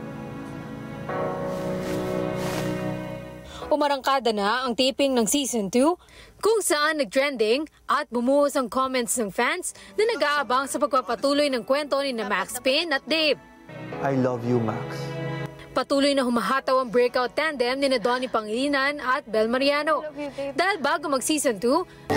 Umarangkada na ang taping ng Season 2 kung saan nag-trending at bumuhos ang comments ng fans na nag-aabang sa pagpapatuloy ng kwento ni na Max Payne at Dave. I love you, Max. Patuloy na humahataw ang breakout tandem ni na Donnie Pangilinan at Bel Mariano. Dahil bago mag-Season 2,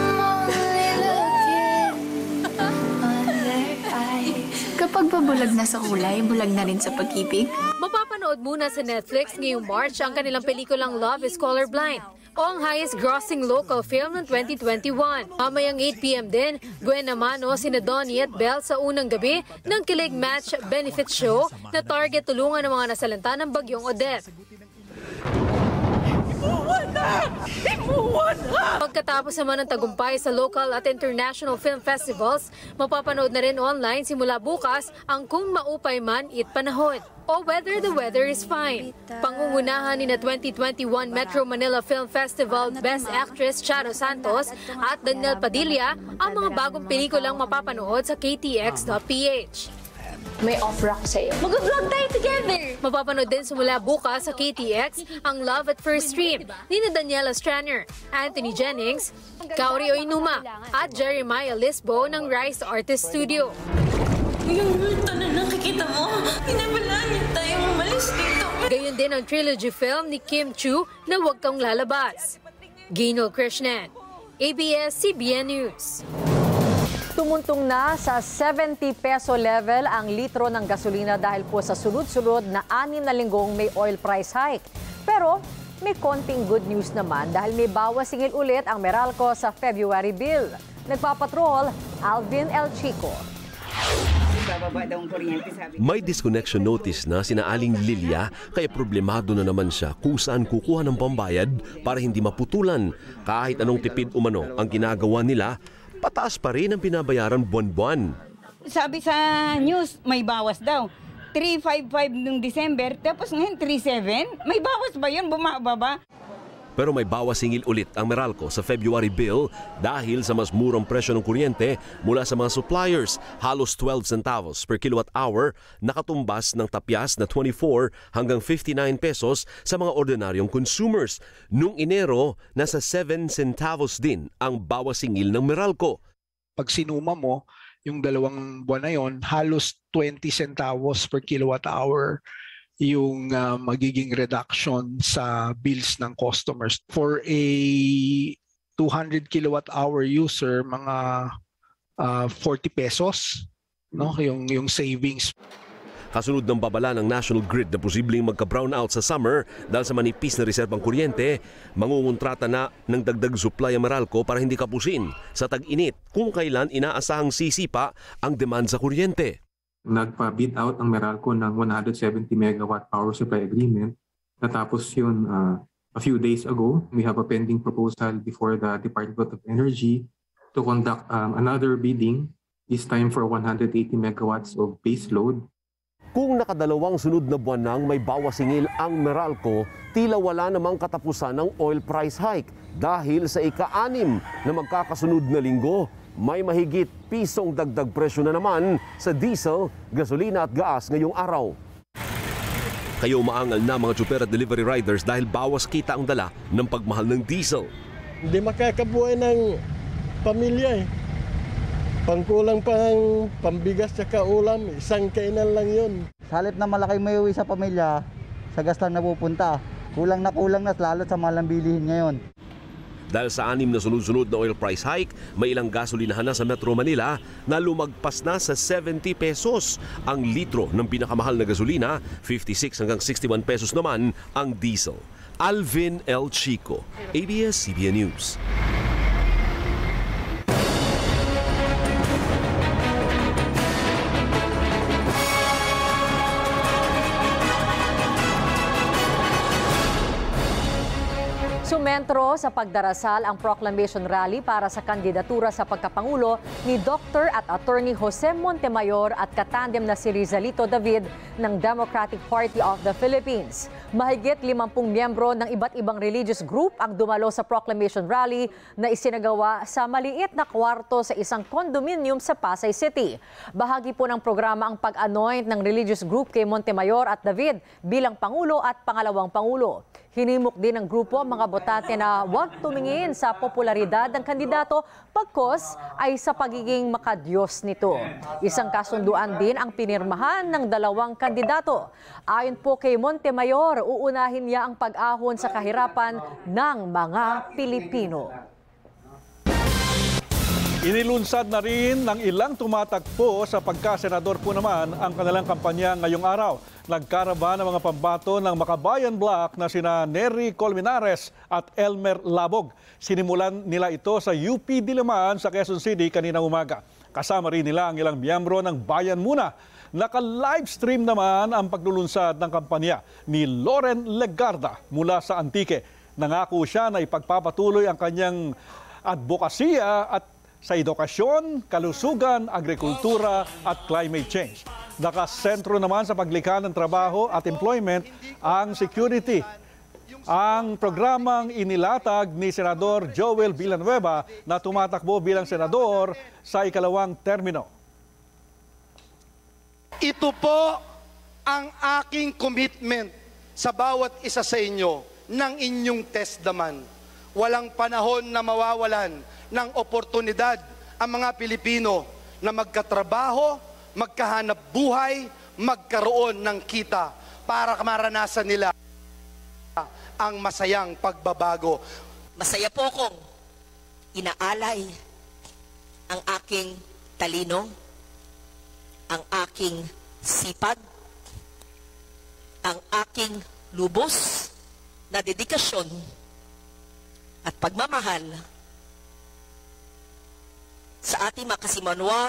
kapag pabulag na sa kulay, bulag na rin sa pag-ibig. Mapapanood muna sa Netflix ngayong March ang kanilang pelikulang Love is Colorblind, o ang highest-grossing local film ng 2021. Mamayang 8 p.m. din, Gwen Amano, sina Donnie at Belle sa unang gabi ng Kilig Match Benefit Show na target tulungan ng mga nasalanta ng bagyong Odette. Pagkatapos naman ng tagumpay sa local at international film festivals, mapapanood na rin online simula bukas ang Kung Maupay Man It Panahon o Whether the Weather is Fine. Pangungunahan ni na 2021 Metro Manila Film Festival Best Actress Charo Santos at Daniel Padilla ang mga bagong pelikulang mapapanood sa ktx.ph. May offer ako sa'yo. Mag-vlog tayo together! Mapapanood din simula bukas sa KTX ang Love at First Stream ni na Daniela Stranner, Anthony Jennings, Kaori Oinuma at Jeremiah Lisbo ng Rise Artist Studio. Yung multo na nakikita mo, pinabalangin tayong umalis dito. Gayon din ang trilogy film ni Kim Chu na Huwag Kang Lalabas. Gainiel Krishnan, ABS-CBN News. Tumuntong na sa 70 peso level ang litro ng gasolina dahil po sa sunod-sunod na 6 na linggong may oil price hike. Pero may konting good news naman dahil may bawas singil ulit ang Meralco sa February bill. Nagpapatrol, Alvin El Chico. May disconnection notice na sina Aling Lilia kaya problemado na naman siya kung saan kukuha ng pambayad para hindi maputulan. Kahit anong tipid umano ang ginagawa nila, pataas pa rin ang binabayaran buwan-buwan. Sabi sa news, may bawas daw. 355 noong December, tapos ngayon 37. May bawas ba yun? Bumababa? Pero may bawas singil ulit ang Meralco sa February bill dahil sa mas murang presyo ng kuryente mula sa mga suppliers. Halos 12 centavos per kilowatt hour, nakatumbas ng tapyas na 24 hanggang 59 pesos sa mga ordinaryong consumers. Noong Enero, nasa 7 centavos din ang bawas singil ng Meralco. Pag sinuma mo, yung 2 buwan na yon, halos 20 centavos per kilowatt hour yung magiging reduction sa bills ng customers. For a 200 kilowatt hour user, mga 40 pesos, no? yung savings. Kasunod ng babala ng National Grid na posibleng magka-brownout sa summer dahil sa manipis na reserbang kuryente, mangungontrata na ng dagdag supply ang Meralco para hindi kapusin sa tag-init kung kailan inaasahang sisipa ang demand sa kuryente. Nagpa-bid out ang Meralco ng 170 megawatt power supply agreement Natapos yun a few days ago. We have a pending proposal before the Department of Energy to conduct another bidding, this time for 180 megawatts of base load. Kung nakadalawang sunod na buwan nang may bawasingil ang Meralco, tila wala namang katapusan ng oil price hike dahil sa ika-6 na magkakasunod na linggo, may mahigit pisong dagdag presyo na naman sa diesel, gasolina at gas ngayong araw. Kayo maangal na mga tsuper at delivery riders dahil bawas kita ang dala ng pagmahal ng diesel. Hindi makakabuhay ng pamilya eh. Pangkulang pang pambigas at ulam, isang kainan lang yun. Sa halip na malaki may uwi sa pamilya, sa gas lang napupunta. Kulang na lalo sa mahal ng bilihin ngayon. Dahil sa 6 na sunod-sunod na oil price hike, may ilang gasolinahan na sa Metro Manila na lumagpas na sa 70 pesos ang litro ng pinakamahal na gasolina, 56 hanggang 61 pesos naman ang diesel. Alvin L. Chico, ABS-CBN News. Sumentro sa pagdarasal ang proclamation rally para sa kandidatura sa pagkapangulo ni Dr. at Attorney Jose Montemayor at katandem na si Rizalito David ng Democratic Party of the Philippines. Mahigit 50 miyembro ng iba't ibang religious group ang dumalo sa proclamation rally na isinagawa sa maliit na kwarto sa isang condominium sa Pasay City. Bahagi po ng programa ang pag-anoint ng religious group kay Montemayor at David bilang Pangulo at Pangalawang Pangulo. Hinimok din ng grupo ang mga botante na huwag tumingin sa popularidad ng kandidato pagkos ay sa pagiging makadiyos nito. Isang kasunduan din ang pinirmahan ng dalawang kandidato. Ayon po kay Montemayor, uunahin niya ang pag-ahon sa kahirapan ng mga Pilipino. Inilunsad na rin ng ilang tumatakbo sa pagkasenador po naman ang kanilang kampanya ngayong araw. Nagkaraban ng mga pambato ng Makabayan Bloc na sina Nery Colmenares at Elmer Labog. Sinimulan nila ito sa UP Diliman sa Quezon City kaninang umaga. Kasama rin nila ang ilang miyembro ng Bayan Muna. Naka-livestream naman ang paglulunsad ng kampanya ni Loren Legarda mula sa Antique. Nangako siya na ipagpapatuloy ang kanyang advokasya at sa edukasyon, kalusugan, agrikultura at climate change. Nakasentro naman sa paglikha ng trabaho at employment ang security. Ang programang inilatag ni Senador Joel Villanueva na tumatakbo bilang senador sa ikalawang termino. Ito po ang aking commitment sa bawat isa sa inyo ng inyong testament. Walang panahon na mawawalan ng oportunidad ang mga Pilipino na magkatrabaho, magkahanap buhay, magkaroon ng kita para maranasan nila ang masayang pagbabago. Masaya po akong inaalay ang aking talino, ang aking sipag, ang aking lubos na dedikasyon at pagmamahal sa ating makasimanwa.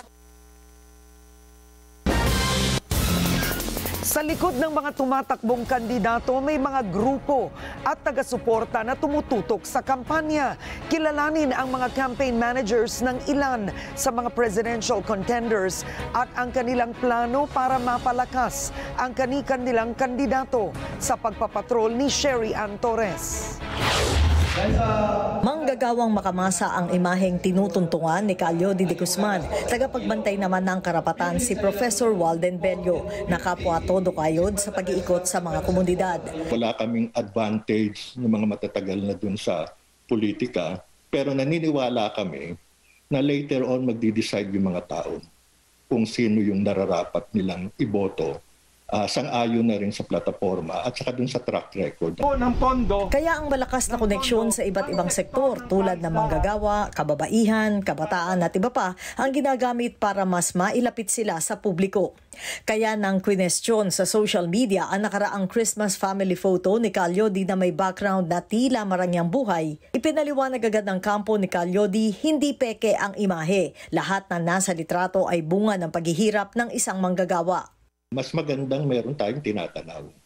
Sa likod ng mga tumatakbong kandidato, may mga grupo at taga-suporta na tumututok sa kampanya. Kilalanin ang mga campaign managers ng ilan sa mga presidential contenders at ang kanilang plano para mapalakas ang kani-kanilang kandidato sa pagpapatrol ni Sherry Ann Torres. Manggagawang makamasa ang imaheng tinutuntungan ni Calio de Guzman. Tagapagbantay naman ng karapatan si Professor Walden Bello na kapwa todo kayod sa pag-iikot sa mga komunidad. Wala kaming advantage ng mga matatagal na dun sa politika, pero naniniwala kami na later on magdi-decide yung mga tao kung sino yung nararapat nilang iboto. Sang-ayon na rin sa plataforma at saka dun sa track record. Kaya ang malakas na koneksyon sa iba't ibang sektor tulad ng manggagawa, kababaihan, kabataan at iba pa ang ginagamit para mas mailapit sila sa publiko. Kaya nang kwinestyon sa social media ang nakaraang Christmas family photo ni Calyodi na may background na tila marangyang buhay, ipinaliwanag agad ng kampo ni Calyodi hindi peke ang imahe. Lahat na nasa litrato ay bunga ng paghihirap ng isang manggagawa. Mas magandang meron tayong tinatanaw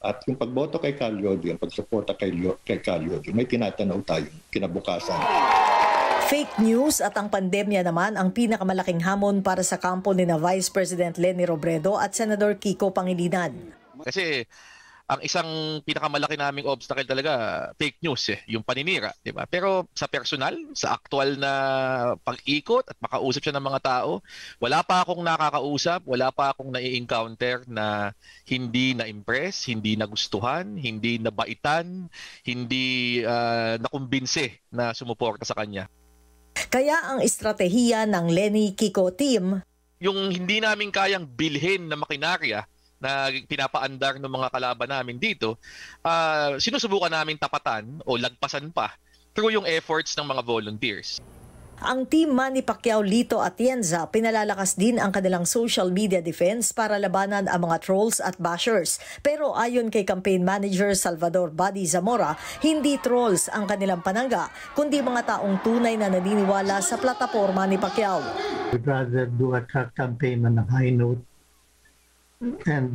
At yung pagboto kay Calyodio, yung pagsuporta kay Calyodio, may tinatanaw tayong kinabukasan. Fake news at ang pandemya naman ang pinakamalaking hamon para sa kampo ni na Vice President Leni Robredo at Senador Kiko Pangilinan. Kasi ang isang pinakamalaki naming obstacle talaga, fake news yung paninira, di ba? Pero sa personal, sa aktual na pag-ikot at makausap siya ng mga tao, wala pa akong nakakausap, wala pa akong nai-encounter na hindi na-impress, hindi nagustuhan, hindi nabaitan, hindi nakumbinse na sumuporta sa kanya. Kaya ang estratehiya ng Leni Kiko team, yung hindi namin kayang bilhin na makinarya na pinapaandar ng mga kalaban namin dito, sinusubukan namin tapatan o lagpasan pa through yung efforts ng mga volunteers. Ang team Manny Pacquiao, Lito at Tienza pinalalakas din ang kanilang social media defense para labanan ang mga trolls at bashers. Pero ayon kay campaign manager Salvador Buddy Zamora, hindi trolls ang kanilang panangga, kundi mga taong tunay na naniniwala sa plataporma ni Pacquiao. We'd rather do a campaign on a high note. And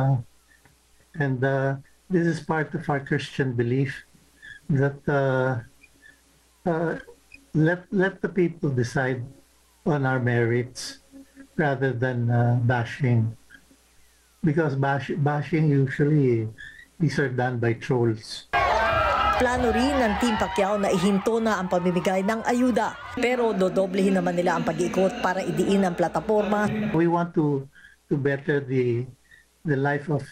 this is part of our Christian belief that let the people decide on our merits rather than bashing, because bashing usually these are done by trolls. Plano rin ng Team Pacquiao na ihinto na ang pamimigay ng ayuda, pero dodoblehin naman nila ang pag-ikot para idiin ang plataporma. We want to better the life of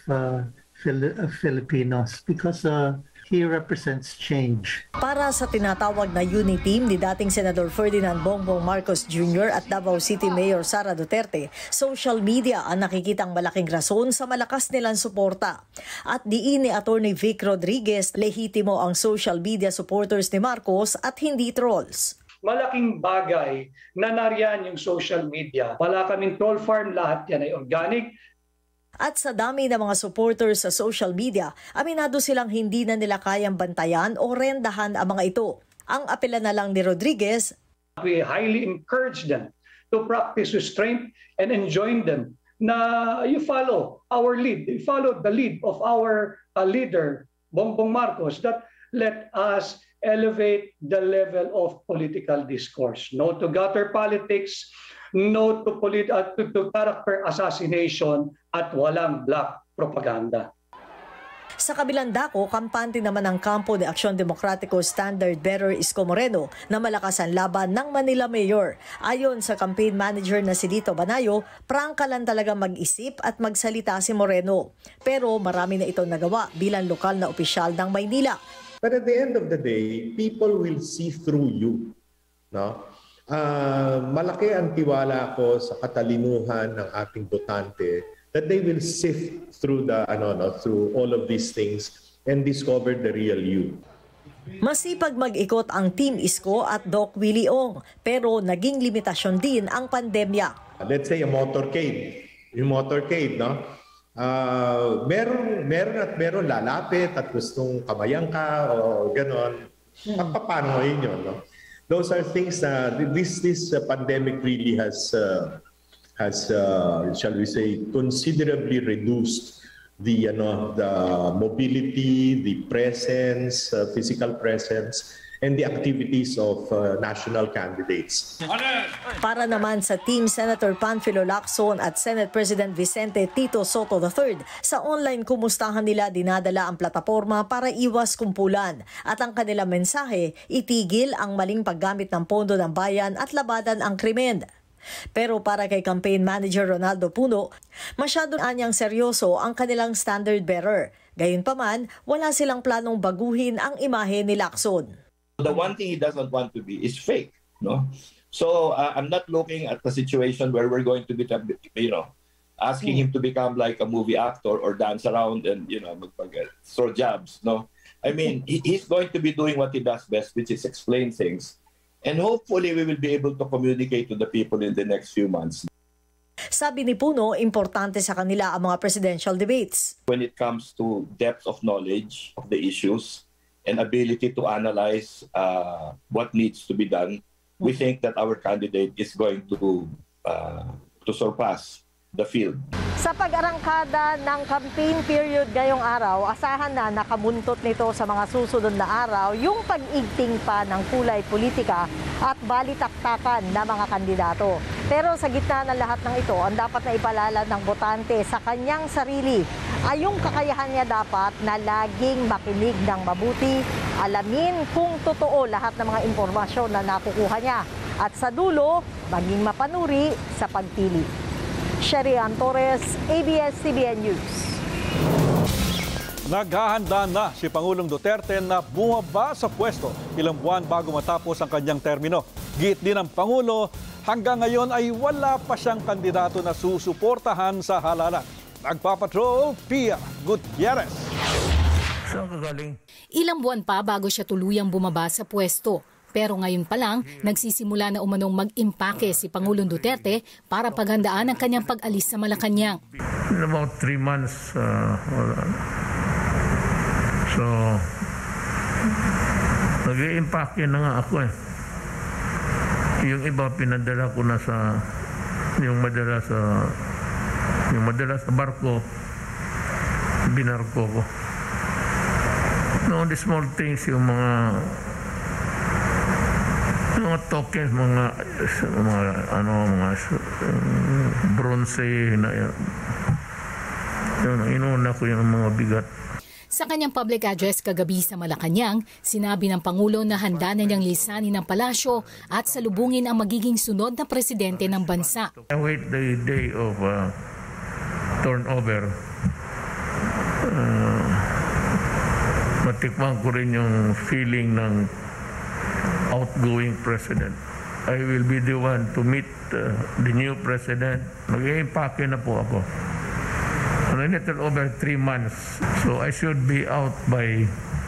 Filipinos because he represents change. Para sa tinatawag na unity team ni dating Senador Ferdinand Bongbong Marcos Jr. at Davao City Mayor Sara Duterte, social media ang nakikitang malaking rason sa malakas nilang suporta. At diin ni Attorney Vic Rodriguez, lehitimo ang social media supporters ni Marcos at hindi trolls. Malaking bagay na nariyan yung social media. Wala kaming troll farm, lahat yan ay organic. At sa dami ng mga supporters sa social media, aminado silang hindi na nila kayang bantayan o rendahan ang mga ito. Ang apela na lang ni Rodriguez, we highly encourage them to practice restraint and enjoin them na you follow our lead, you follow the lead of our leader, Bongbong Marcos, that let us elevate the level of political discourse. No to gutter politics, no to character assassination, at walang black propaganda. Sa kabilang dako, kampante naman ang kampo de Aksyon Demokratiko Standard Bearer Isko Moreno na malakas ang laban ng Manila Mayor. Ayon sa campaign manager na si Lito Banayo, prangka lang talaga mag-isip at magsalita si Moreno. Pero marami na itong nagawa bilang lokal na opisyal ng Maynila. But at the end of the day, people will see through you. No? Malaki ang tiwala ko sa katalinuhan ng ating botante that they will sift through through all of these things and discover the real you. Masipag mag-ikot ang Team Isko at Doc Willie Ong, pero naging limitasyon din ang pandemya. Let's say a motorcade. Yung motorcade, no? Meron lalapit at gustong kamayan ka o gano'n. Paano yun, no? Those are things na this pandemic really has shall we say, considerably reduced the mobility, the presence, physical presence, and the activities of national candidates. Para naman sa Team Senator Panfilo Lacson at Senate President Vicente Tito Soto III, sa online kumustahan nila dinadala ang plataporma para iwas kumpulan. At ang kanilang mensahe, itigil ang maling paggamit ng pondo ng bayan at labanan ang krimen. Pero para kay campaign manager Ronaldo Puno, masyado anyang seryoso ang kanilang standard bearer. Gayunpaman, wala silang planong baguhin ang imahe ni Lacson. The one thing he doesn't want to be is fake, no? So I'm not looking at the situation where we're going to be, asking him to become like a movie actor or dance around and throw jabs, no? I mean, he's going to be doing what he does best, which is explain things. And hopefully we will be able to communicate to the people in the next few months. Sabi ni Puno, importante sa kanila ang mga presidential debates. When it comes to depth of knowledge of the issues and ability to analyze what needs to be done, we think that our candidate is going to surpass the field. Sa pag-arangkada ng campaign period ngayong araw, asahan na nakabuntot nito sa mga susunod na araw yung pag-igting pa ng kulay politika at balitaktakan ng mga kandidato. Pero sa gitna ng lahat ng ito, ang dapat na ipalala ng botante sa kanyang sarili ay yung kakayahan niya dapat na laging makinig ng mabuti, alamin kung totoo lahat ng mga impormasyon na nakukuha niya at sa dulo, maging mapanuri sa pagpili. Sherian Torres, ABS-CBN News. Naghahanda na si Pangulong Duterte na bumaba sa pwesto ilang buwan bago matapos ang kanyang termino. Giit din ng Pangulo, hanggang ngayon ay wala pa siyang kandidato na susuportahan sa halalan. Nagpapatrol, Pia Gutierrez. Ilang buwan pa bago siya tuluyang bumaba sa pwesto. Pero ngayon pa lang, nagsisimula na umanong mag-impake si Pangulong Duterte para paghandaan ang kanyang pag-alis sa Malacanang. In about 3 months, so nag-i-impake na nga ako eh. Yung iba pinadala ko na sa yung madala sa barko, binarko ko. No, the small things, yung mga tokens, mga bronze na yun, inuna ko yung mga bigat. Sa kanyang public address kagabi sa Malacanang, sinabi ng Pangulo na handa na niyang lisanin ng palasyo at salubungin ang magiging sunod na presidente ng bansa. I wait the day of turnover. Matikman ko rin yung feeling ng outgoing president. I will be the one to meet the new president. Mag-i-impake na po ako. A little over 3 months. So I should be out by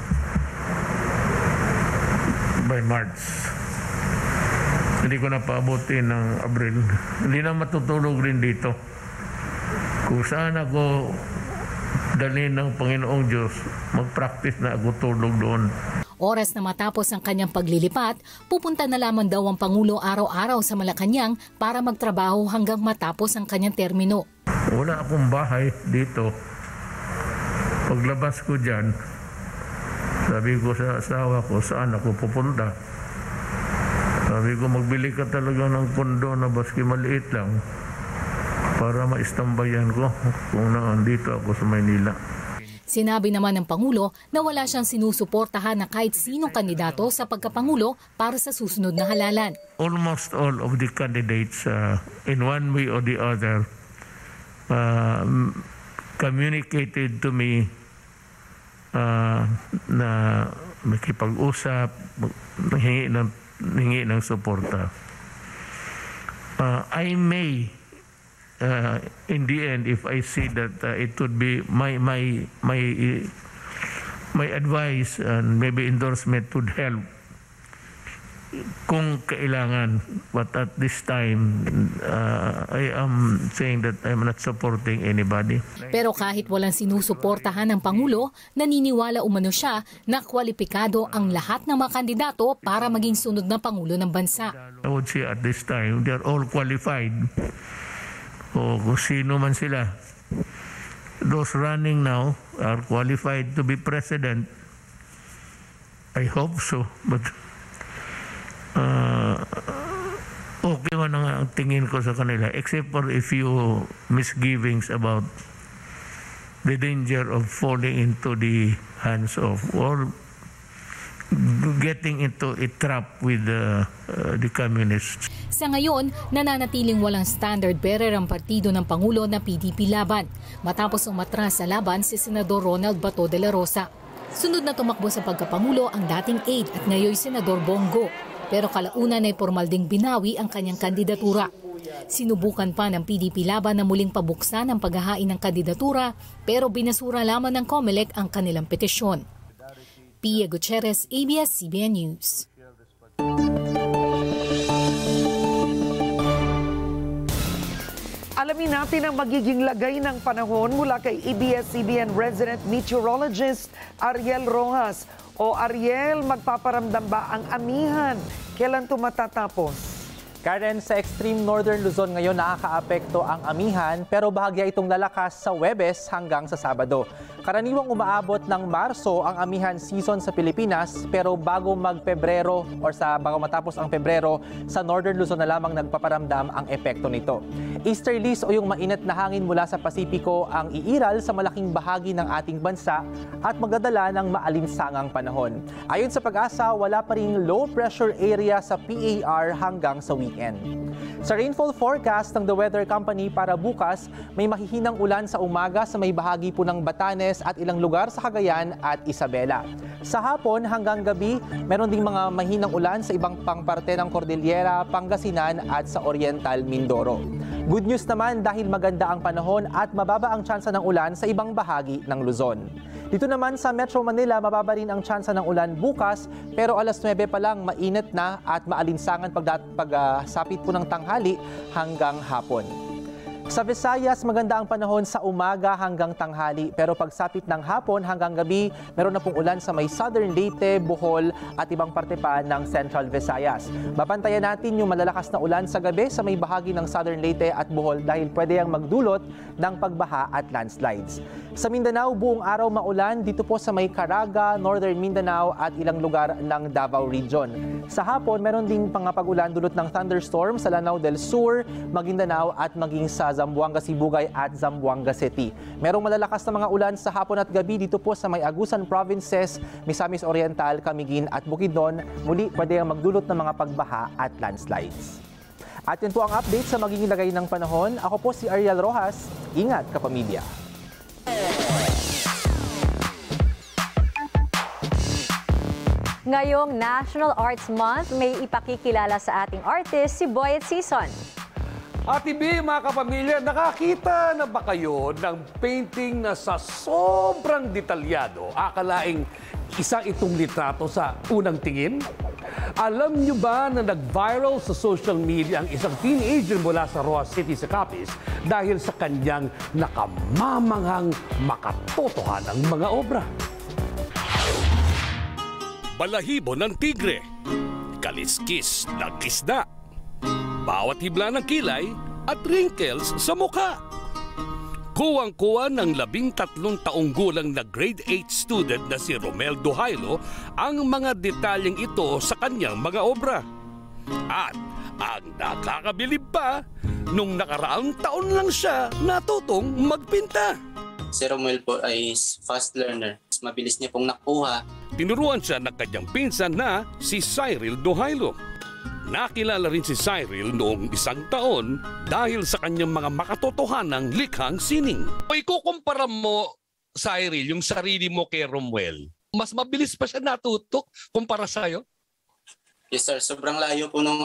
March. Hindi ko na paabutin ng Abril. Hindi na matutulog rin dito. Kung saan ako dalhin ng Panginoong Diyos, mag-practice na ako tulog doon. Oras na matapos ang kanyang paglilipat, pupunta na lamang daw ang Pangulo araw-araw sa Malacanang para magtrabaho hanggang matapos ang kanyang termino. Wala akong bahay dito. Paglabas ko dyan, sabi ko sa asawa ko, saan ako pupunta? Sabi ko, magbili ka talaga ng kondo na baski maliit lang para maistambayan ko kung nandito ako sa Maynila. Sinabi naman ng Pangulo na wala siyang sinusuportahan na kahit sinong kandidato sa pagkapangulo para sa susunod na halalan. Almost all of the candidates in one way or the other communicated to me na makipag-usap, hingi ng suporta. I may in the end, if I see that it would be my advice and maybe endorsement would help kung kailangan. But at this time, I am saying that I'm not supporting anybody. Pero kahit walang sinusuportahan ng Pangulo, naniniwala umano siya na kwalipikado ang lahat ng mga kandidato para maging sunod na Pangulo ng bansa. I would say at this time, they're all qualified. O kung sino man sila. Those running now are qualified to be president. I hope so. But okay man ang tingin ko sa kanila. Except for a few misgivings about the danger of falling into the hands of or getting into a trap with the communists. Sa ngayon, nananatiling walang standard bearer ang partido ng Pangulo na PDP Laban matapos umatras sa laban si Senador Ronald Bato de la Rosa. Sunod na tumakbo sa pagkapangulo ang dating aide at ngayon Senador Bongo. Pero kalaunan ay formal ding binawi ang kanyang kandidatura. Sinubukan pa ng PDP Laban na muling pabuksan ang paghahain ng kandidatura pero binasura lamang ng COMELEC ang kanilang petisyon. Pia Gutierrez, ABS-CBN News. Alamin natin ang magiging lagay ng panahon mula kay ABS-CBN resident meteorologist Ariel Rojas. O Ariel, magpaparamdam ba ang amihan? Kailan ito matatapos? Karen, sa extreme northern Luzon ngayon nakakaapekto ang amihan pero bahagya itong lalakas sa Huwebes hanggang sa Sabado. Karaniwang umaabot ng Marso ang amihan season sa Pilipinas pero bago mag-Pebrero bago matapos ang Pebrero, sa northern Luzon na lamang nagpaparamdam ang epekto nito. Easterlies o yung mainit na hangin mula sa Pasipiko ang iiral sa malaking bahagi ng ating bansa at magdadala ng maalinsangang panahon. Ayon sa Pag-asa, wala pa ring low pressure area sa PAR hanggang sa weekend. Sa rainfall forecast ng The Weather Company para bukas, may mahihinang ulan sa umaga sa may bahagi po ng Batanes at ilang lugar sa Cagayan at Isabela. Sa hapon hanggang gabi, meron ding mga mahinang ulan sa ibang pangparte ng Cordillera, Pangasinan at sa Oriental Mindoro. Good news naman dahil maganda ang panahon at mababa ang tsansa ng ulan sa ibang bahagi ng Luzon. Dito naman sa Metro Manila, mababa rin ang tsansa ng ulan bukas pero alas 9 pa lang mainit na at maalinsangan pagsapit po ng tanghali hanggang hapon. Sa Visayas, maganda ang panahon sa umaga hanggang tanghali pero pagsapit ng hapon hanggang gabi, meron na pong ulan sa may Southern Leyte, Bohol at ibang parte pa ng Central Visayas. Babantayan natin yung malalakas na ulan sa gabi sa may bahagi ng Southern Leyte at Bohol dahil pwede yang magdulot ng pagbaha at landslides. Sa Mindanao, buong araw maulan dito po sa may Caraga, Northern Mindanao at ilang lugar ng Davao Region. Sa hapon, meron ding pag-ulan dulot ng thunderstorm sa Lanao del Sur, Maguindanao at maging sa Zamboanga, Sibugay at Zamboanga City. Merong malalakas na mga ulan sa hapon at gabi dito po sa may Agusan Provinces, Misamis Oriental, Camiguin at Bukidnon. Muli, pwede ang magdulot ng mga pagbaha at landslides. At yun po ang update sa magiging lagay ng panahon. Ako po si Ariel Rojas. Ingat, kapamilya. Ngayong National Arts Month, may ipakikilala sa ating artist si Boy at Season. Ate B, mga kapamilya, nakakita na ba kayo ng painting na sa sobrang detalyado, akalaing isa itong litrato sa unang tingin? Alam nyo ba na nag-viral sa social media ang isang teenager mula sa Roa City sa Capiz dahil sa kanyang nakamamanghang makatotohanang mga obra? Balahibo ng tigre, kaliskis ng isda, bawat hibla ng kilay at wrinkles sa mukha. Kuwang-kuwa ng 13 taong gulang na grade 8 student na si Romel Duhailo ang mga detalyeng ito sa kanyang mga obra. At ang nakakabilib pa, nung nakaraang taon lang siya natutong magpinta. Si Romel po ay fast learner. Mabilis niya pong nakuha. Tinuruan siya ng kanyang pinsan na si Cyril Duhailo. Nakilala rin si Cyril noong 1 taon dahil sa kanyang mga makatotohanang likhang sining. Ikukumpara mo, Cyril, yung sarili mo kay Romuel. Mas mabilis pa siya natutok kumpara sa'yo? Yes sir, sobrang layo po nung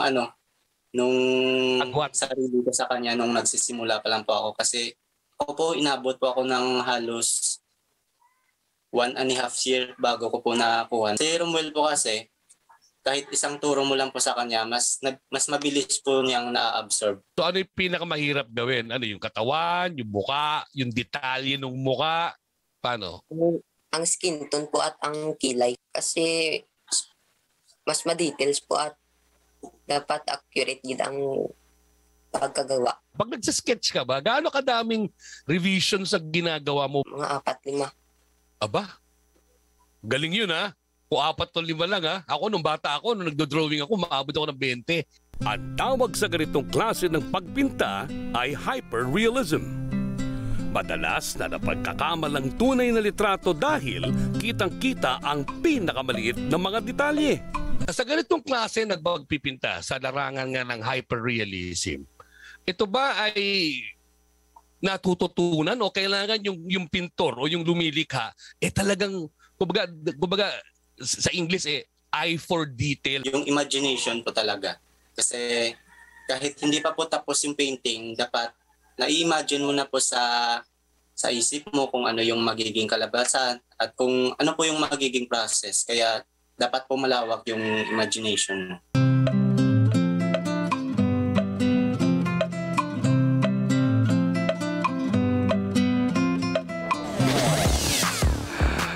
sarili ko sa kanya nung nagsisimula pa lang po ako. Kasi ako po, inabot po ako ng halos 1.5 year bago ko po nakakuha. Si Romuel po kasi, kahit isang turo mo lang po sa kanya, mas mabilis po niyang na-absorb. So ano yung pinakamahirap gawin? Ano yung katawan, yung muka, yung detalye ng muka? Paano? Ang skin tone po at ang kilay. Kasi mas ma-details po at dapat accurate din ang pagkagawa. Pag nagsasketch ka ba, gaano kadaming revisions sa ginagawa mo? Mga 4-5. Aba, galing yun ha. Kung 4 o 5 lang ha. Ako nung bata ako, nung nagdo-drawing ako, maabot ako ng 20. Ang tawag sa ganitong klase ng pagpinta ay hyperrealism. Madalas na napagkakamalang tunay na litrato dahil kitang-kita ang pinakamaliit na mga detalye. Sa ganitong klase nagpagpipinta sa larangan nga ng hyperrealism, ito ba ay natututunan o kailangan yung pintor o yung lumilikha talagang kumbaga sa English eye for detail? Yung imagination po talaga. Kasi kahit hindi pa po tapos yung painting, dapat na-imagine mo na po sa isip mo kung ano yung magiging kalabasan at kung ano po yung magiging process. Kaya dapat po malawak yung imagination mo.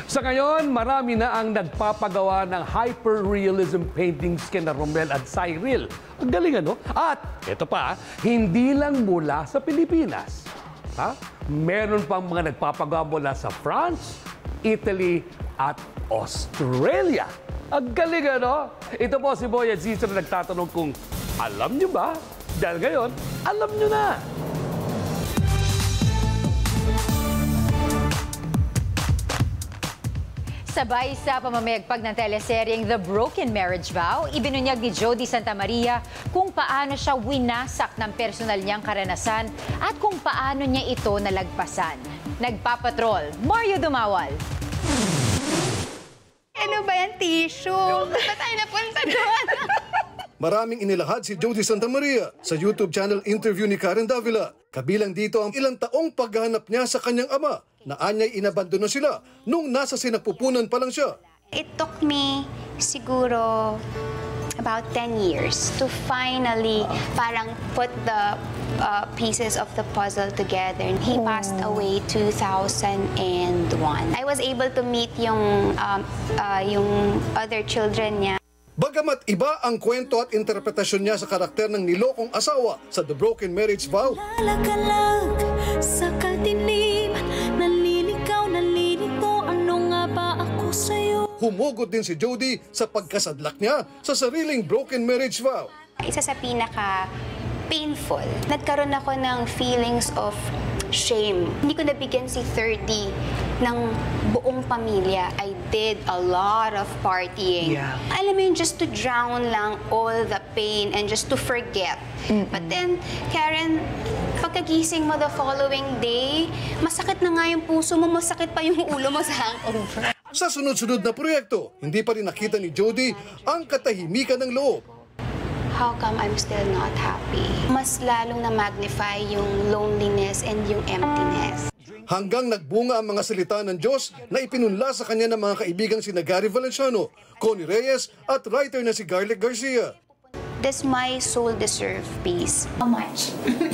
Sa ngayon, marami na ang nagpapagawa ng hyper-realism paintings kina Romel at Cyril. Ang galing ano? At ito pa, hindi lang mula sa Pilipinas. Meron pang mga nagpapagawa mula sa France, Italy at Australia. Ang galing ano? Ito po si Boy at Zizo na nagtatanong kung alam nyo ba? Dahil ngayon, alam nyo na. Sabay sa pamamayagpag ng teleseryeng The Broken Marriage Vow, ibinunyag ni Jody Santa Maria kung paano siya winasak ng personal niyang karanasan at kung paano niya ito nalagpasan. Nagpapatrol, Mario Dumawal. Ano ba yan, tissue? Basta tayo napunta doon. Maraming inilahad si Jody Santa Maria sa YouTube channel interview ni Karen Davila. Kabilang dito ang ilang taong paghahanap niya sa kanyang ama na anya'y inabandono sila nung nasa sinapupunan pa lang siya. It took me siguro about 10 years to finally parang put the pieces of the puzzle together. He passed away 2001. I was able to meet yung other children niya. Bagamat iba ang kwento at interpretasyon niya sa karakter ng nilokong asawa sa The Broken Marriage Vow, Lalagalag sa kadilim, naliligaw, nalilito, ano nga ba ako sa'yo? humugot din si Jody sa pagkasadlak niya sa sariling broken marriage vow. Isa sa pinaka-painful, nagkaroon ako ng feelings of shame. Hindi ko nabigyan si 30 ng buong pamilya. I did a lot of partying. Yeah. Alam mo yun, just to drown lang all the pain and just to forget. But then, Karen, pagkagising mo the following day, masakit na nga yung puso mo, masakit pa yung ulo mo sa hangover. Sa sunod-sunod na proyekto, hindi pa rin nakita ni Jody ang katahimikan ng loob. How come I'm still not happy? Mas lalong na-magnify yung loneliness and yung emptiness. Hanggang nagbunga ang mga salita ng Diyos na ipinunla sa kanya ng mga kaibigang sina Gary Valenciano, Connie Reyes at writer na si Garlic Garcia. Does my soul deserve peace? How much?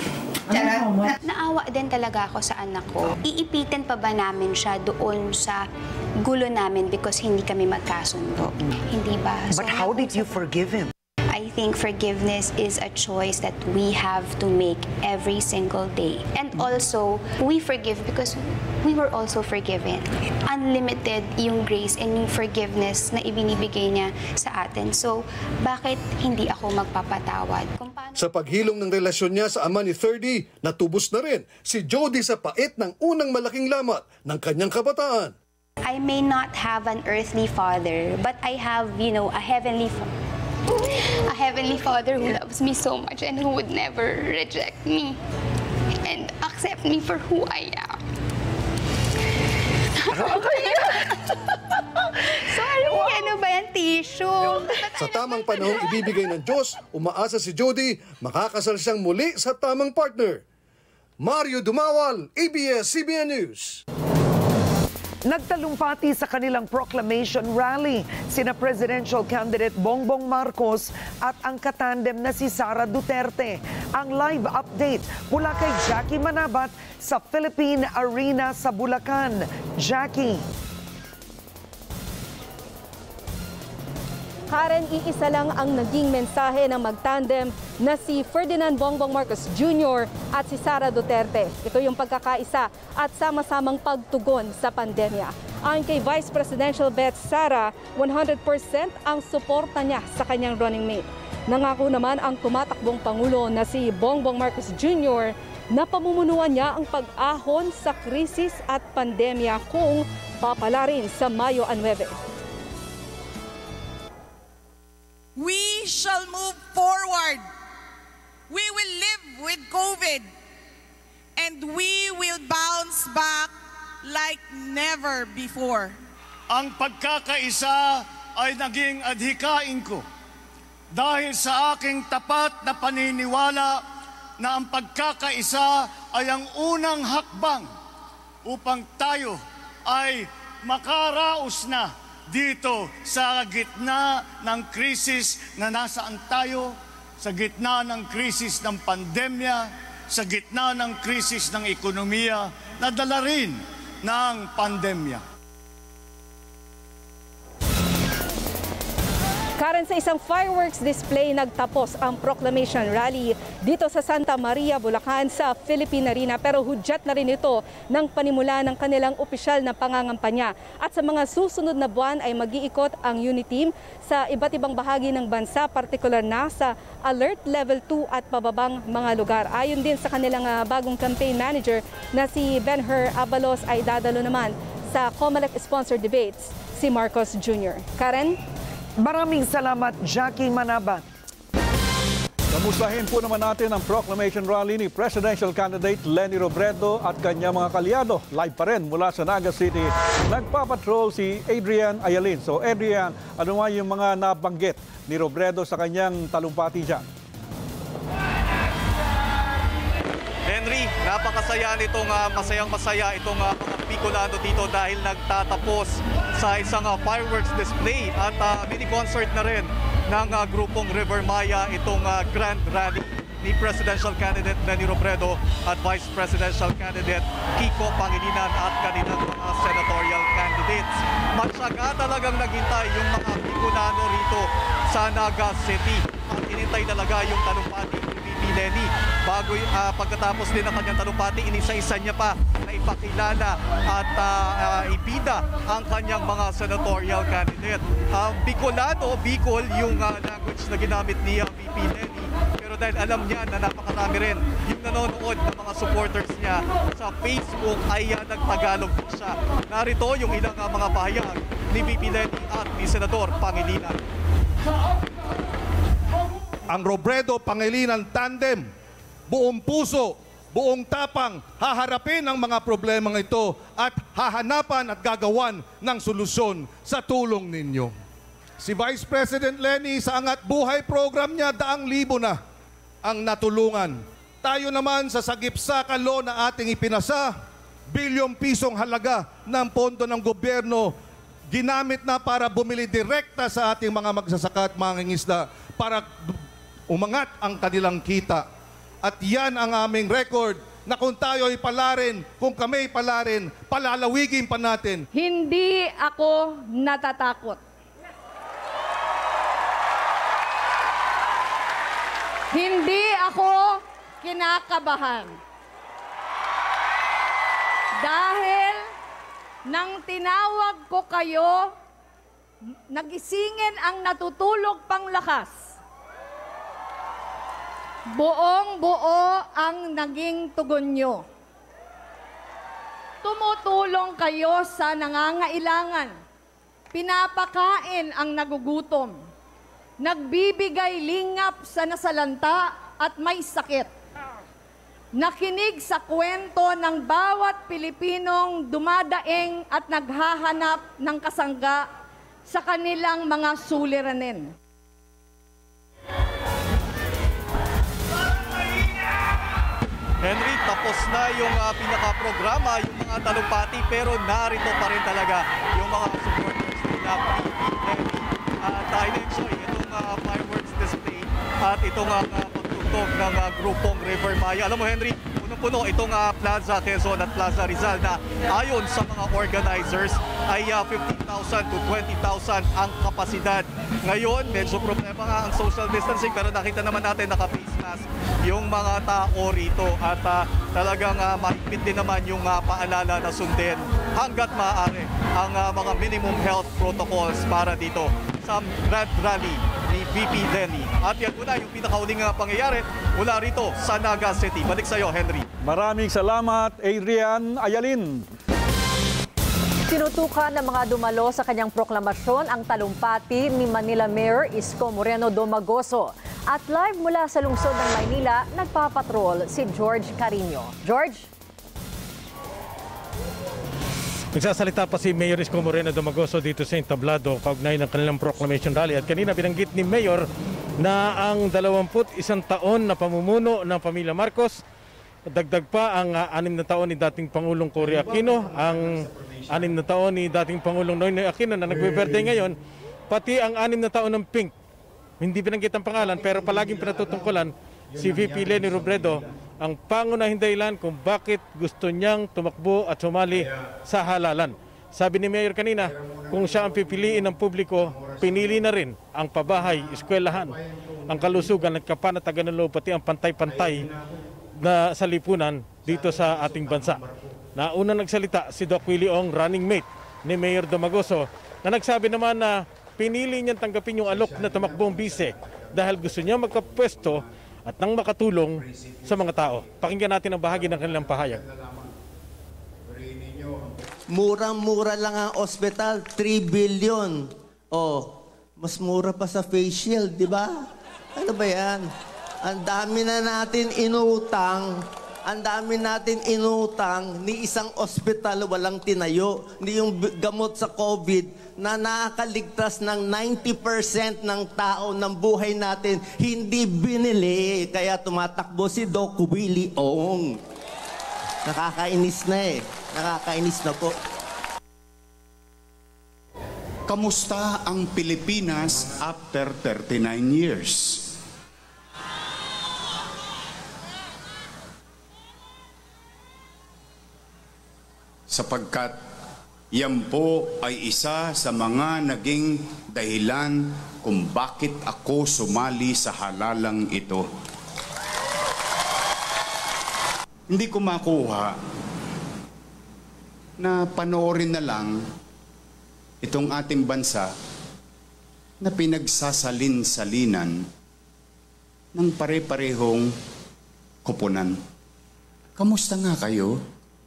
Naawa din talaga ako sa anak ko. Iipitin pa ba namin siya doon sa gulo namin because hindi kami magkasundo? Hindi ba? But how did you forgive him? I think forgiveness is a choice that we have to make every single day. And also, we forgive because we were also forgiven. Unlimited yung grace and yung forgiveness na ibinibigay niya sa atin. So, bakit hindi ako magpapatawad? Sa paghilong ng relasyon niya sa ama ni 30, natubos na rin si Jody sa pait ng unang malaking lamat ng kanyang kabataan. I may not have an earthly father, but I have, a heavenly father. A heavenly Father who loves me so much and who would never reject me and accept me for who I am. Sorry, ano ba yan, tissue? Sa tamang panahong ibibigay ng Diyos, umaasa si Jody makakasal siyang muli sa tamang partner. Mario Dumawal, ABS-CBN News. Nagtalumpati sa kanilang proclamation rally sina presidential candidate Bongbong Marcos at ang katandem na si Sara Duterte. Ang live update mula kay Jackie Manabat sa Philippine Arena sa Bulacan. Jackie. Karen, iisa lang ang naging mensahe ng magtandem na si Ferdinand Bongbong Marcos Jr. at si Sara Duterte. Ito yung pagkakaisa at sama-samang pagtugon sa pandemya. Ayon kay Vice Presidential Bet Sara, 100% ang suporta niya sa kanyang running mate. Nangako naman ang tumatakbong Pangulo na si Bongbong Marcos Jr. na pamumunuan niya ang pag-ahon sa krisis at pandemya kung papalarin sa Mayo 9. We shall move forward. We will live with COVID and we will bounce back like never before. Ang pagkakaisa ay naging adhikain ko dahil sa aking tapat na paniniwala na ang pagkakaisa ay ang unang hakbang upang tayo ay makaraos na dito sa gitna ng krisis na nasaan tayo, sa gitna ng krisis ng pandemya, sa gitna ng krisis ng ekonomiya na dala rin ng pandemya. Karen, sa isang fireworks display nagtapos ang proclamation rally dito sa Santa Maria, Bulacan sa Philippine Arena. Pero hudyat na rin ito ng panimula ng kanilang opisyal na pangangampanya. At sa mga susunod na buwan ay mag-iikot ang unit team sa iba't ibang bahagi ng bansa, partikular na sa Alert Level 2 at pababang mga lugar. Ayon din sa kanilang bagong campaign manager na si Benher Abalos ay dadalo naman sa COMELEC sponsor debates si Marcos Jr. Karen? Maraming salamat, Jackie Manabat. Kamustahin po naman natin ang proclamation rally ni Presidential Candidate Leni Robredo at kanyang mga kalyado. Live pa rin mula sa Naga City. Nagpapatrol si Adrian Ayalin. So Adrian, ano nga yung mga nabanggit ni Robredo sa kanyang talumpati dyan? Henry, napakasaya nitong masayang-masaya itong mga Bicolano dito dahil nagtatapos sa isang fireworks display at mini concert na rin ng grupong River Maya itong grand rally ni Presidential Candidate Leni Robredo at Vice Presidential Candidate Kiko Pangilinan at kanilang mga senatorial candidates. Matyaga talagang naghintay yung mga Bicolano rito sa Naga City at inintay talaga yung talumpati ni Leni. Bago pagkatapos din ng kanyang talumpati, inisa-isa niya pa na ipakilala at ibida ang kanyang mga senatorial candidate. Bicolano, Bicol yung language na ginamit ni VP Leni. Pero dahil alam niya na napakarami rin yung nanonood ng mga supporters niya sa Facebook ay nagtagalog po siya. Narito yung ilang mga pahayag ni VP Leni at ni Senador Pangilinan. Ang Robredo-Pangilinan tandem, buong puso, buong tapang, haharapin ang mga problemang ito at hahanapan at gagawan ng solusyon sa tulong ninyo. Si Vice President Leni sa Angat Buhay program niya, 200,000 na ang natulungan. Tayo naman sa Sagip-Saka Law na ating ipinasa, bilyong pisong halaga ng pondo ng gobyerno ginamit na para bumili direkta sa ating mga magsasaka at mangingisda para umangat ang kanilang kita. At yan ang aming record na kung tayo ay palarin, kung kami ay palarin, palalawigin pa natin. Hindi ako natatakot. Hindi ako kinakabahan. Dahil nang tinawag ko kayo, nagisingin ang natutulog pang lakas. Buong-buo ang naging tugon nyo. Tumutulong kayo sa nangangailangan. Pinapakain ang nagugutom. Nagbibigay lingap sa nasalanta at may sakit. Nakinig sa kwento ng bawat Pilipinong dumadaing at naghahanap ng kasangga sa kanilang mga suliranin. Henry, tapos na yung pinaka-programa, yung mga talumpati, pero narito pa rin talaga yung mga supporters nila Leni. Dahil enjoy itong fireworks display at itong pagtugtog ng grupong River Maya. Alam mo Henry, punong-puno itong Plaza Quezon at Plaza Rizal na ayon sa mga organizers ay 15,000 to 20,000 ang kapasidad. Ngayon, medyo problema nga ang social distancing pero nakita naman natin naka-face mask yung mga tao rito at talagang mahigpit din naman yung paalala na sundin hanggat maaari ang mga minimum health protocols para dito sa Grand Rally ni VP Leni. At yan muna yung pinakauling pangyayari mula rito sa Naga City. Balik sa iyo, Henry. Maraming salamat, Adrian Ayalin. Tinutukan ng mga dumalo sa kanyang proklamasyon ang talumpati ni Manila Mayor Isko Moreno Domagoso. At live mula sa lungsod ng Maynila, nagpapatrol si George Carino. George? Nagsasalita pa si Mayor Isko Moreno Domagoso dito sa entablado kaugnay ng kanilang proclamation rally. At kanina binanggit ni Mayor na ang 21 taon na pamumuno ng pamilya Marcos, dagdag pa ang 6 na taon ni dating Pangulong Cory Aquino, ang 6 na taon ni dating Pangulong Noynoy Aquino na nagbe-birthday ngayon, pati ang 6 na taon ng Pink. Hindi binanggit ang pangalan pero palaging pinatutungkulan si VP Leni Robredo ang pangunahing dahilan kung bakit gusto niyang tumakbo at sumali sa halalan. Sabi ni Mayor kanina, kung siya ang pipiliin ng publiko, pinili na rin ang pabahay, eskwelahan, ang kalusugan at kapanatagan ng loob, pati ang pantay-pantay na sa lipunan dito sa ating bansa. Nauna nagsalita si Doc Willie Ong, running mate ni Mayor Domagoso, na nagsabi naman na pinili niyang tanggapin yung alok na tumakbong bise dahil gusto niya magkapwesto at nang makatulong sa mga tao. Pakinggan natin ang bahagi ng kanilang pahayag. Murang-mura lang ang ospital, 3 billion. Oh, mas mura pa sa face shield, di ba? Ano ba yan? Ang dami na natin inutang. Ang dami natin inutang ni isang ospital walang tinayo. Ni yung gamot sa COVID na nakakaligtas ng 90% ng tao ng buhay natin hindi binili. Kaya tumatakbo si Doc Willie Ong. Nakakainis na eh. Nakakainis na po. Kamusta ang Pilipinas after 39 years? Sapagkat yan po ay isa sa mga naging dahilan kung bakit ako sumali sa halalang ito. Hindi ko makuha na panoorin na lang itong ating bansa na pinagsasalin-salinan ng pare-parehong kupunan. Kamusta nga kayo?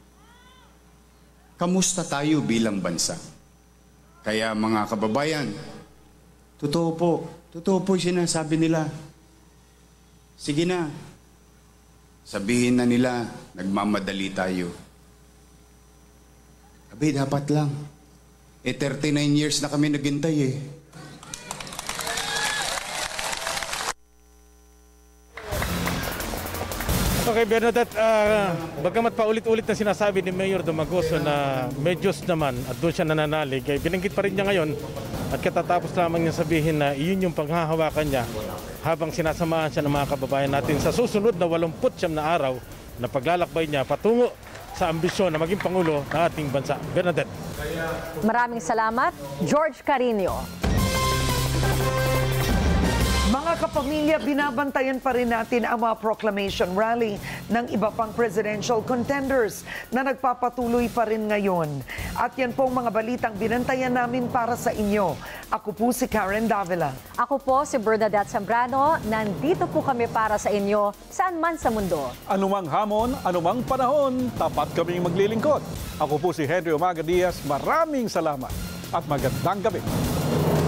Kamusta tayo bilang bansa? Kaya mga kababayan, totoo po yung sinasabi nila. Sige na, sabihin na nila, nagmamadali tayo. Abi, dapat lang. 39 years na kami naghintay eh. Okay, Bernadette, bagamat paulit-ulit na sinasabi ni Mayor Domagoso na medyos naman at doon siya nananalig, ay binanggit pa rin niya ngayon at katatapos lamang niya sabihin na iyon yung panghahawakan niya habang sinasamahan siya ng mga kababayan natin sa susunod na 89 na araw na paglalakbay niya patungo sa ambisyon na maging Pangulo ng ating bansa. Bernadette. Maraming salamat, George Carino. Mga kapamilya, binabantayan pa rin natin ang mga proclamation rally ng iba pang presidential contenders na nagpapatuloy pa rin ngayon. At yan pong mga balitang binantayan namin para sa inyo. Ako po si Karen Davila. Ako po si Bernadette Zambrano. Nandito po kami para sa inyo saan man sa mundo. Anumang hamon, anumang panahon, tapat kaming maglilingkod. Ako po si Henry Umaga Diaz. Maraming salamat at magandang gabi.